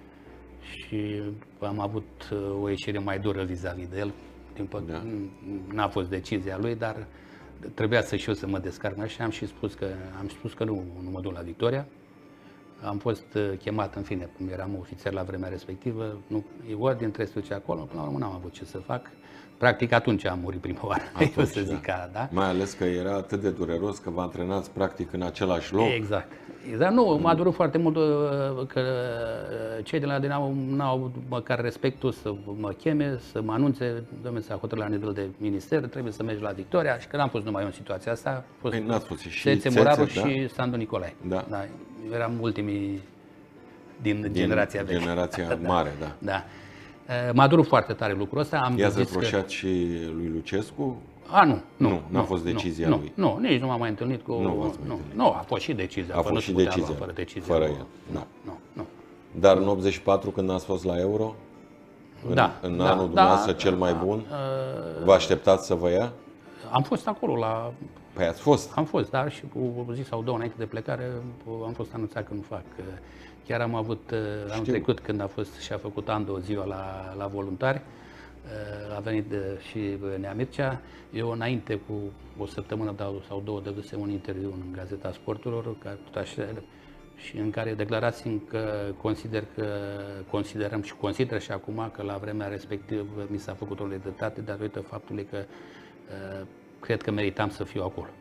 Și am avut uh, o ieșire mai dură vis-a-vis de el. Din păcate, Da. n-a fost decizia lui, dar trebuia să și eu să mă descarc și am și spus că, am spus că nu, nu mă duc la Victoria. Am fost uh, chemat, în fine, cum eram ofițer la vremea respectivă, nu, e ordine, trebuie să duce acolo, până la urmă n-am avut ce să fac. Practic atunci am murit prima oară, Atunci, eu să zic da. ca, da? Mai ales că era atât de dureros că vă antrenați practic în același loc. Exact. Exact. Nu, m-a durut foarte mult uh, că uh, cei de la Dinamo n-au avut măcar respectul să mă cheme, să mă anunțe, domnule, s-a hotărât la nivel de minister, trebuie să mergi la Victoria și că n-am fost numai eu în situația asta. A fost Păi n-ați fost și Țețe Țețe, Moraru da? și Sandu Nicolae. Da. Da. Eram ultimii din, Din generația veche. generația mare, da. Da. Uh, M-a durut foarte tare lucrul ăsta. Am I-ați zis că... reproșat și lui Lucescu? A, nu, nu. Nu, n-a fost decizia nu, lui. Nu, nici nu m-am mai întâlnit cu... Nu v-ați mai nu, întâlnit. nu, a fost și decizia. A că fost nu și se putea decizia, lua fără decizia. fără lui. el, Nu, da. nu, nu. Dar în optzeci și patru, când ați fost la Euro, în, Da, în da, anul da, dumneavoastră da, cel mai da. bun, Uh, vă așteptați să vă ia? Am fost acolo la... Păi ați fost. Am fost, dar și cu o zi sau două înainte de plecare am fost anunțat că nu fac. Chiar am avut, anul Știu. trecut, când a fost și a făcut Ando ziua la, la voluntari, a venit de, și Nea Mircea. Eu înainte, cu o săptămână sau două, dădusem un interviu în Gazeta Sporturilor, care tot așa, și în care declarasem că consider că considerăm și consider și acum că la vremea respectivă mi s-a făcut o nedreptate datorită faptului că uh, cred că meritam să fiu acolo.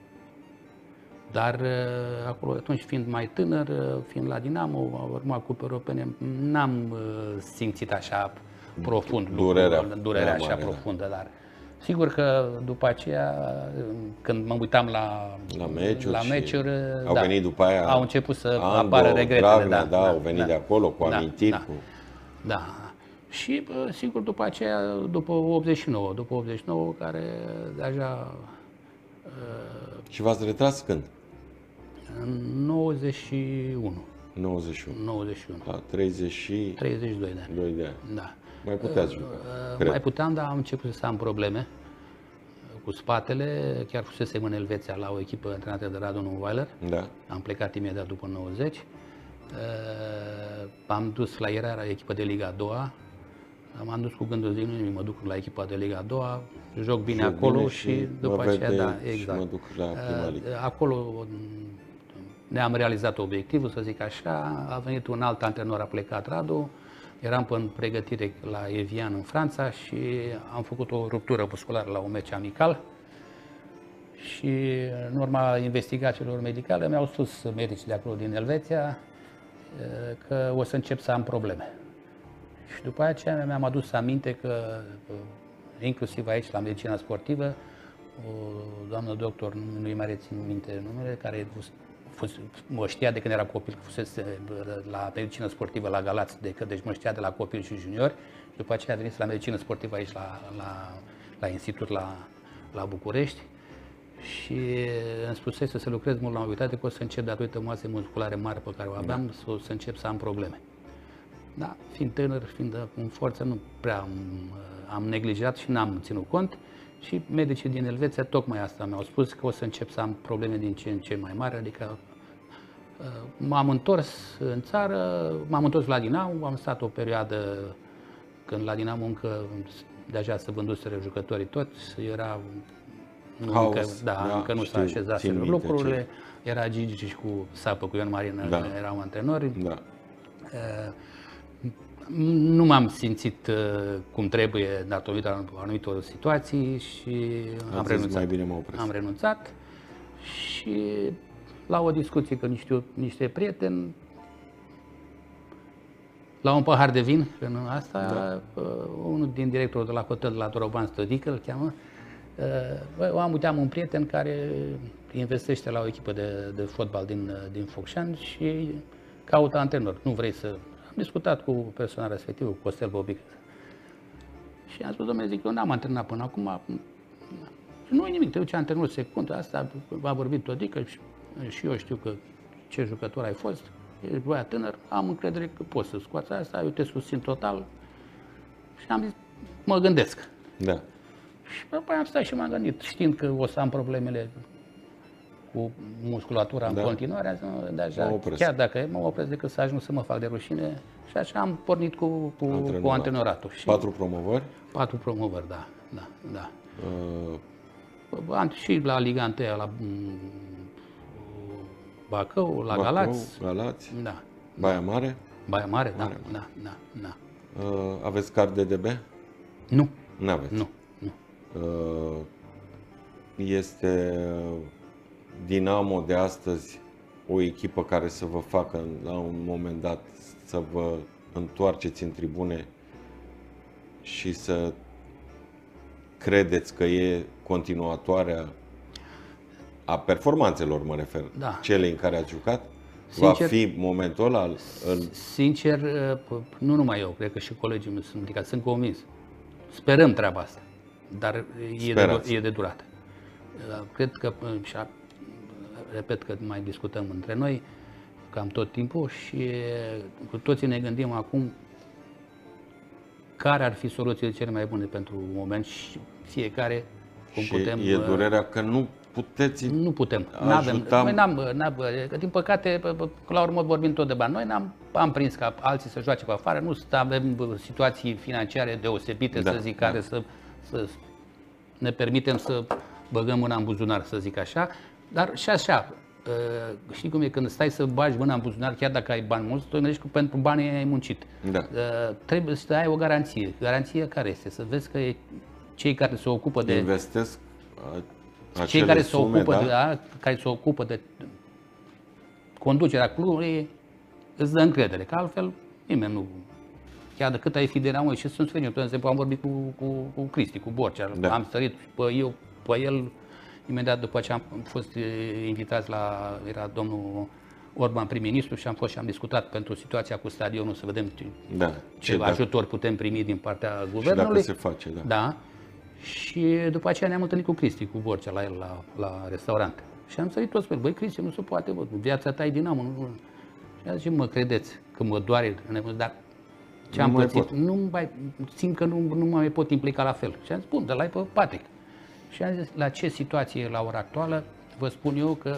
Dar uh, acolo, atunci fiind mai tânăr, uh, fiind la Dinamo, urma Cupe Europene, n-am uh, simțit așa profund Durerea, lucrul, durerea așa mare, profundă, dar sigur că după aceea, când mă uitam la, La meciuri la și meciuri au da, venit după aia au început să Ando, apară regretele. Dragnea, da, da, au venit de acolo cu da, amintiri. da, Cu... da. Și sigur după aceea, după optzeci și nouă, după optzeci și nouă, care deja Și v-ați retras când? în nouăzeci și unu, nouăzeci și unu. nouăzeci și unu, La treizeci și treizeci și doi de ani. doi de ani. Da. Mai puteați juca, Uh, cred. Mai puteam, dar am început să am probleme cu spatele. Chiar fusesem în Elveția la o echipă antrenată de Radu Nunweiler. Da. Am plecat imediat după nouăzeci. Uh, am dus la era la echipa de Liga a doua. M-am dus cu gândul zic, nu mă duc la echipa de Liga a doua, joc bine Joc acolo bine și, și după mă aceea, vede da, și exact. mă duc la prima Uh, ligă. Acolo ne-am realizat obiectivul, să zic așa. A venit un alt antrenor, a plecat Radu. Eram în pregătire la Evian în Franța și am făcut o ruptură musculară la un meci amical. Și în urma investigațiilor medicale mi-au spus medicii de acolo din Elveția, că o să încep să am probleme. Și după aceea mi-am adus aminte că, inclusiv aici, la medicina sportivă, o doamnă doctor, nu-i mai rețin minte numele, care mă știa de când era copil, că fusese la medicină sportivă la Galați, de că, deci mă știa de la copil și juniori, și după aceea a venit la medicină sportivă aici la, la, la institut la, la București și îmi spusese să lucrez mult la mobilitate, că o să încep, datorită masei musculare mari pe care o aveam, da. să, să încep să am probleme. Da, fiind tânăr, fiind în forță, nu prea am, am neglijat și n-am ținut cont. Și medicii din Elveția tocmai asta mi-au spus, că o să încep să am probleme din ce în ce mai mari, adică m-am întors în țară, m-am întors la Dinamo, am stat o perioadă când la Dinamo încă deja se vânduseră jucătorii toți, era Haos, încă, da, da, încă nu s-a așezat lucrurile, ce... era Gigi și cu Sapă, cu Ion Marin, da. erau antrenori. Da. Uh, Nu m-am simțit uh, cum trebuie datorită anumitor situații și am renunțat. Mai bine mă am renunțat și la o discuție cu niște, niște prieteni, la un pahar de vin, în asta, da. uh, unul din directorul de la hotel de la Doroban Stădică, îl cheamă, uh, am, uite, am un prieten care investește la o echipă de, de fotbal din, din Focșani și caută antrenor. Nu vrei să... Am discutat cu persoana respectivă, cu Costel Bobic. Și am spus, domnule, zic, eu n-am antrenat până acum. Nu e nimic, te duci antrenor secundă, asta v-a vorbit Todică și, și eu știu că ce jucător ai fost, ești băiat tânăr, am încredere că poți să scoați asta, eu te susțin total. Și am zis, mă gândesc. Da. Și apoi am stat și m-am gândit, știind că o să am problemele cu musculatura în da. continuare, deja, chiar dacă mă opresc decât să ajung să mă fac de rușine. Și așa am pornit cu, cu, Antrenorat. cu antrenoratul. Și patru promovări? Patru promovări, da. da, da. Uh... Și la Liga unu, la Bacău, la Bacău, Galați. Galați. Da. Baia Mare? Baia Mare, da. Mare. da, da, da. Uh, aveți card de D B? Nu. Nu aveți? Nu. nu. Uh, este Dinamo de astăzi o echipă care să vă facă la un moment dat să vă întoarceți în tribune și să credeți că e continuatoarea a performanțelor, mă refer, da. cele în care ați jucat? Sincer, va fi momentul ăla? Îl... Sincer, nu numai eu, cred că și colegii mei sunt ridicați, sunt convins. Sperăm treaba asta, dar e de, e de durată. Cred că, și repet că mai discutăm între noi cam tot timpul și cu toții ne gândim acum care ar fi soluțiile cele mai bune pentru moment și fiecare cum și putem... e durerea că nu puteți Nu putem. Ajuta... Noi n-am, n-am, din păcate, la urmă vorbim tot de bani. Noi n-am am prins ca alții să joace pe afară, nu avem situații financiare deosebite, da, să zic, da. care să, să ne permitem să băgăm mâna în buzunar, să zic așa. Dar și așa, știi cum e, când stai să bagi mâna în buzunar, chiar dacă ai bani mulți, tu gândești că pentru banii ai muncit. Da. Trebuie să ai o garanție. Garanția care este? Să vezi că cei care se ocupă de... Investesc cei care sume, se ocupă da? de, da, care se ocupă de conducerea clubului, îți dă încredere, că altfel nimeni nu... Chiar de cât ai fi de la noi și sunt sfârșit. De exemplu, am vorbit cu, cu, cu Cristi, cu Borcea, da. am sărit pe eu, pe el, imediat după ce am fost invitați la, era domnul Orban prim-ministru și am fost și am discutat pentru situația cu stadionul, să vedem ce, da. ce ce ajutor dacă, putem primi din partea guvernului. Și dacă se face, da. da. Și după aceea ne-am întâlnit cu Cristi, cu Borcea, la el, la, la restaurant. Și am sărit toți pe el, băi, Cristi, nu se poate, bă, viața ta e Dinamo. Nu... Și a zis, mă credeți că mă doare, dar ce am pățit, nu mai, simt că nu, nu mă mai pot implica la fel. Și am zis, bun, dă-l ai pe Patrick. Și am zis, la ce situație e la ora actuală, vă spun eu că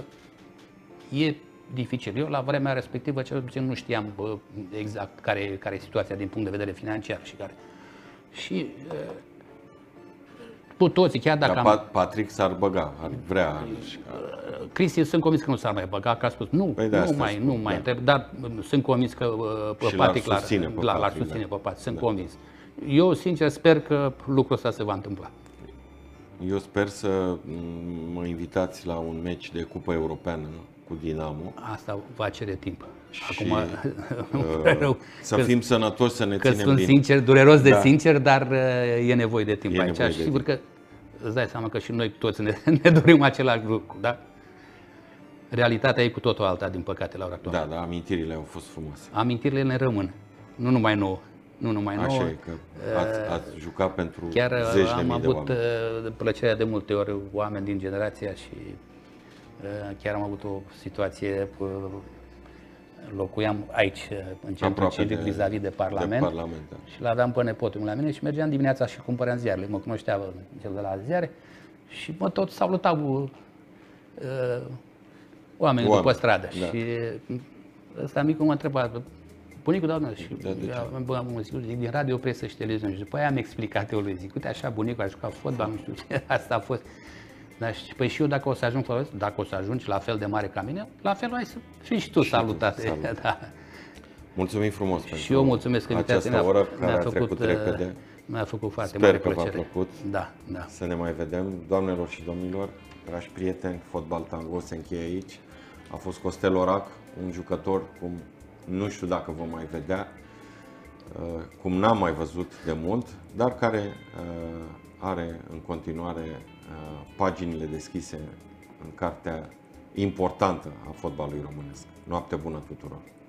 e dificil. Eu la vremea respectivă, cel puțin nu știam bă, exact care, care e situația din punct de vedere financiar și care. Și cu toții, chiar dacă Dar am... Patrick s-ar băga, ar vrea. Cristi, sunt convins că nu s-ar mai băga, că a spus nu, păi nu mai, nu mai întreb, da. dar sunt convins că pe Patrick l-ar susține, pe Patrick, l-ar susține da. pe Patrick, sunt da. convins. Eu, sincer, sper că lucrul ăsta se va întâmpla. Eu sper să mă invitați la un meci de Cupă Europeană cu Dinamo. Asta va cere timp. Acum, uh, rău, să că, fim sănătoși, să ne că ținem sunt bine. sincer, dureros de Da. sincer, dar uh, e nevoie de timp E aici. nevoie Și de sigur timp. că îți dai seama că și noi toți ne, ne dorim același lucru, da? Realitatea e cu totul alta, din păcate, la ora actuală. Da, da, amintirile au fost frumoase. Amintirile ne rămân, nu numai nouă. Nu numai nouă. Așa e, că ați, ați jucat pentru Chiar zeci de am mii de avut oameni. uh, plăcerea de multe ori oameni din generația și uh, chiar am avut o situație, uh, locuiam aici, uh, în centrul Aproape civic, de- vis-a-vis de Parlament, de Parlament, da. și l-aveam pe nepotul la mine și mergeam dimineața și cumpăram ziarele. Mă cunoștea cel de la ziare și mă tot salutau uh, oamenii Oameni, după stradă. da. Și ăsta micul mă întreba, bunicul, doamnă, și Da, de ce? am băgat muzică, zic, din radio, presă și televiziune. Și după aia am explicat eu lui, zic, uite așa, bunicul a jucat fotbal, nu știu ce, asta a fost. Dar și, păi și eu dacă o să ajung fotbalist, dacă o să ajungi la fel de mare ca mine, la fel ai să fii și tu salutat. salut. Da. Mulțumim frumos pentru Și eu mulțumesc că această mi-a, oră care mi-a a făcut, trecut repede. mi-a făcut foarte Sper mare că v-a plăcere. plăcut. Da, da. Să ne mai vedem. Doamnelor și domnilor, dragi prieteni, Fotbal Tango se încheie aici. A fost Costel Orac, un jucător cum nu știu dacă vom mai vedea, cum n-am mai văzut de mult, dar care are în continuare paginile deschise în cartea importantă a fotbalului românesc. Noapte bună tuturor!